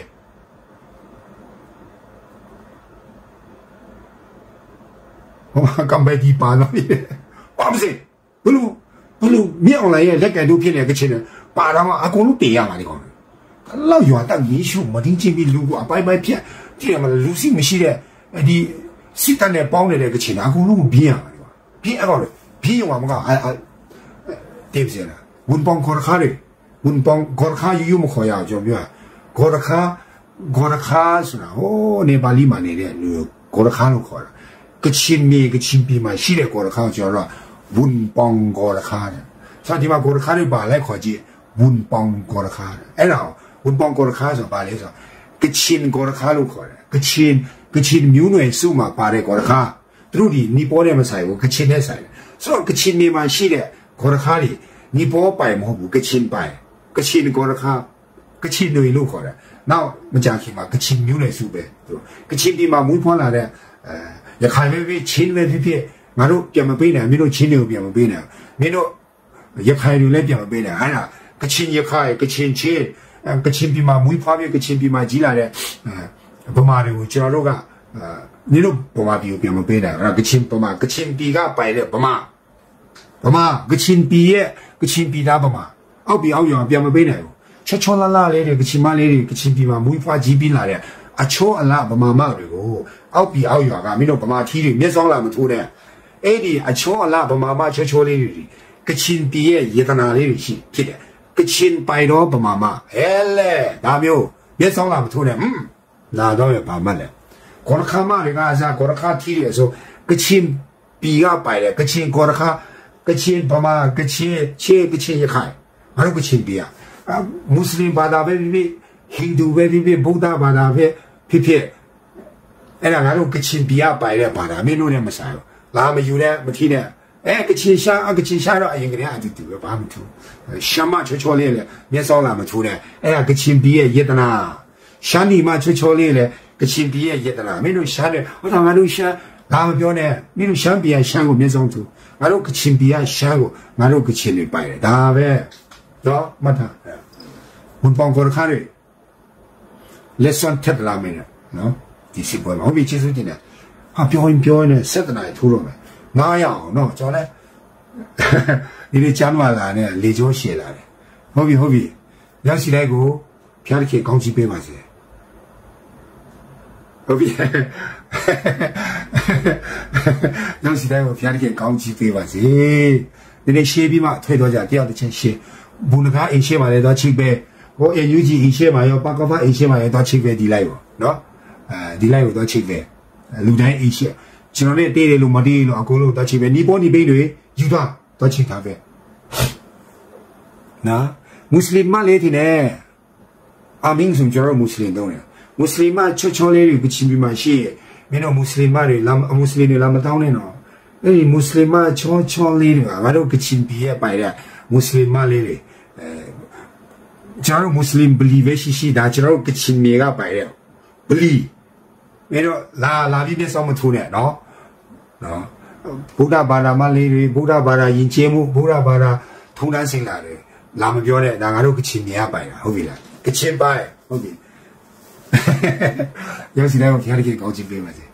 ဟောကမ်ဘဲဒီပါလာပြီပါမစေဘလူဘလူမြောင်လိုက်ရဲ့လက်ကန်တို့ဖြစ်နေတဲ့ကချင်နဲ့ပါတော့အကုန်လုံးတည်ရမှာဒီကောင်လောက်ရွာတက်မီးရှုမတင်းချင်းပြီးလူကအပိုင်ပိုင်ပြက်ကြည့်ရမှာလူစီမရှိတဲ့ဒီစစ်တပ်နဲ့ပေါင်းနေတဲ့ကချင်အကုန်လုံးကိုပြင်းရမှာဒီကောင်ပြင်းအကောင်လေပြင်းရွာမကအဲတေးပြစရာဝန်ပေါင်ခေါ်ခါရီဝန်ပေါင်ခေါ်ခါယူယူမခေါ်ရအောင်ကြောပြောခေါ်ခါခေါ်ခါဆိုတာဟိုနေပါဠိမှာနေတဲ့လူခေါ်ခါလို့ခေါ်တာကချင်မြေကချင်ပြည်မှာရှိတဲ့ကောရခါကျော်တော့ဝန်ပောင်ကောရခါတဲ့ဆိုဒီမှာကောရခါတွေပါလိုက်ခေါ်ကြည့်ဝန်ပောင်ကောရခါအဲ့ဒါဝန်ပောင်ကောရခါဆိုပါလေဆိုကချင်ကောရခါလို့ခေါ်တယ်ကချင်ကချင်မျိုးနွယ်စုမှာပါတဲ့ကောရခါသူတို့ဒီနီပေါ်နဲ့မဆိုင်ဘူးကချင်နဲ့ဆိုင်တယ်ဆိုတော့ကချင်မြေမှာရှိတဲ့ကောရခါတွေနီပေါ်ပိုင်မဟုတ်ဘူးကချင်ပိုင်ကချင်ကောရခါကချင်တွေလို့ခေါ်တယ်နောက်မကြခင်မှာကချင်မျိုးနွယ်စုပဲသူကချင်ပြည်မှာမွေးဖွားလာတဲ့အဲရခိုင်ပဲဖြစ်ချင်းပဲဖြစ်ဖြစ်ငါတို့ပြန်မပေးနိုင်မင်းတို့ချင်းတွေကိုပြန်မပေးနိုင်မင်းတို့ရခိုင်တွေလည်းပြန်မပေးနိုင်အဲ့ဒါကချင်ရခိုင်ကချင်ချင်းကချင်ပြည်မှာမွေးဖွားပြီးကချင်ပြည်မှာကြီးလာတဲ့ဗမာတွေကိုကျွန်တော်တို့ကမင်းတို့ဗမာပြည်ကိုပြန်မပေးနိုင်အဲ့ဒါကချင်ဗမာကချင်ပြည်ကပိုင်တဲ့ဗမာဗမာကချင်ပြည်ရဲ့ကချင်ပြည်သားဗမာအောက်ပြည်အောက်ရောင်ပြန်မပေးနိုင်ဘူးချောချောလာလာလေးတွေကချင်မလေးတွေကချင်ပြည်မှာမွေးဖွားကြီးပြီးလာတဲ့အချိုးအလားဗမာမတွေကိုအောက်ပြည်အောက်ရွာကမင်းတို့ဗမာထီးတွေမျက်စောင်းလာမထိုးတဲ့အဲ့ဒီအချိုးအလားဗမာမချောချောလေးတွေကချင်ပြည်ရဲ့ယေတနာလေးတွေရှိဖြစ်တယ်ကချင်ပိုင်တော့ဗမာမဟဲလေဒါမျိုးမျက်စောင်းလာမထိုးတဲ့ဟွန်းလာတော့ရပါမလဲကောရခါမတွေကအစားကောရခါထီးတွေဆိုကချင်ပြည်ကပိုင်တယ်ကချင်ကောရခါကချင်ဗမာကချင်ချေကချင်ရခိုင်ငါတို့ကချင်ပြည်ကမွတ်စလင်ဘာသာပဲဖြစ်ဖြစ်ဟိန္ဒူပဲဖြစ်ဖြစ်ဗုဒ္ဓဘာသာပဲဖြစ်ဖြစ်အဲ့ဒါငါတို့ကချင်ပြည်ကပိုင်တဲ့ဘာသာမင်းတို့နဲ့မဆိုင်ဘူးလာမယူတဲ့မထီးတဲ့အဲကချင်ရှာကချင်ရှာတော့အရင်ကတည်းကအတူတူပဲဘာမှမထူရှမ်းမချောချောလေးလေမျက်စောင်းလာမထူတဲ့အဲ့ဒါကချင်ပြည်ရဲ့ယတနာရှမ်းဒီမချောချောလေးလေကချင်ပြည်ရဲ့ယတနာမင်းတို့ရှာတယ်ဟောတာငါတို့ရှာလာမပြောနဲ့မင်းတို့ရှမ်းပြည်ရှမ်းကိုမျက်စောင်းထူငါတို့ကချင်ပြည်ရှမ်းကိုငါတို့ကချင်တွေပိုင်တယ်ဒါပဲတော့မှတ်ထားဝန်ပေါင်ကောခါရီ lesson ထက်လာမင်းနော်ဒီစီပေါ်မှာဟုတ်ပြီကျေးဇူးတင်တယ်ဟာပြောရင်ပြောရင်စက်တနာထိုးတော့မယ်ငားရအောင်နော်ကျွန်တော်လည်းဒီနေ့ချမ်းသာလာနဲ့လေချိုးရှည်လာတယ်ဟုတ်ပြီဟုတ်ပြီရောက်စီလိုက်ကိုဖျားတစ်ခေကောင်းချီးပေးပါစေဟုတ်ပြီရောက်စီလိုက်ကိုဖျားတစ်ခေကောင်းချီးပေးပါစေဒီနေ့ရှေးပြီးမှထွေတော့ကြတယောက်တစ်ချင်းရှေးဘုန်းကားအိမ်ရှေးမှာလည်းတော့ချိပဲဟိုအန်ယူဂျီအိမ်ရှေးမှာရောပါကဖအိမ်ရှေးမှာရောတော့ချိပဲဒီလိုက်ပေါ့နော်အဲဒီလိုက်ကိုတော့ချိပဲလူတိုင်းအိမ်ရှေးကျွန်တော်လည်းတေးတယ်လို့မတေးလို့အကုန်လုံးတော့ချိပဲနီပေါ်နီပိတ်တွေယူသွားတော့ချိတာပဲနော်မွတ်စလင်မလေးတင်နေအမင်းစုံကျွန်တော်မွတ်စလင်တော့တယ်မွတ်စလင်မချောချောလေးတွေကချင်ပြီးမှရှိရဲ့မင်းတို့မွတ်စလင်မတွေလာမွတ်စလင်တွေလာမတောင်းနဲ့နော်အဲ့ဒီမွတ်စလင်မချောချောလေးတွေကငါတို့ကချင်ပြီးရဲ့ပိုင်တဲ့မွတ်စလင်မလေးတွေအဲကျွန်တော်မွတ်စလင် believe ရှိရှိဒါကျွန်တော်ကချင်မြေကပိုင်တဲ့ believe မင်းတို့လာလာပြီးပြဆောင်မထိုးနဲ့နော်နော်ဗုဒ္ဓဘာသာမလေးတွေဗုဒ္ဓဘာသာယဉ်ကျေးမှုဗုဒ္ဓဘာသာထုံးတမ်းစင်လာတယ်လာမပြောနဲ့ဒါငါတို့ကချင်မြေကပိုင်တာဟုတ်ပြီလားကချင်ပိုင်ဟုတ်ပြီရောက်စီတိုင်းကိုဖျားတကယ်ကောင်းချင်ပေးပါစေ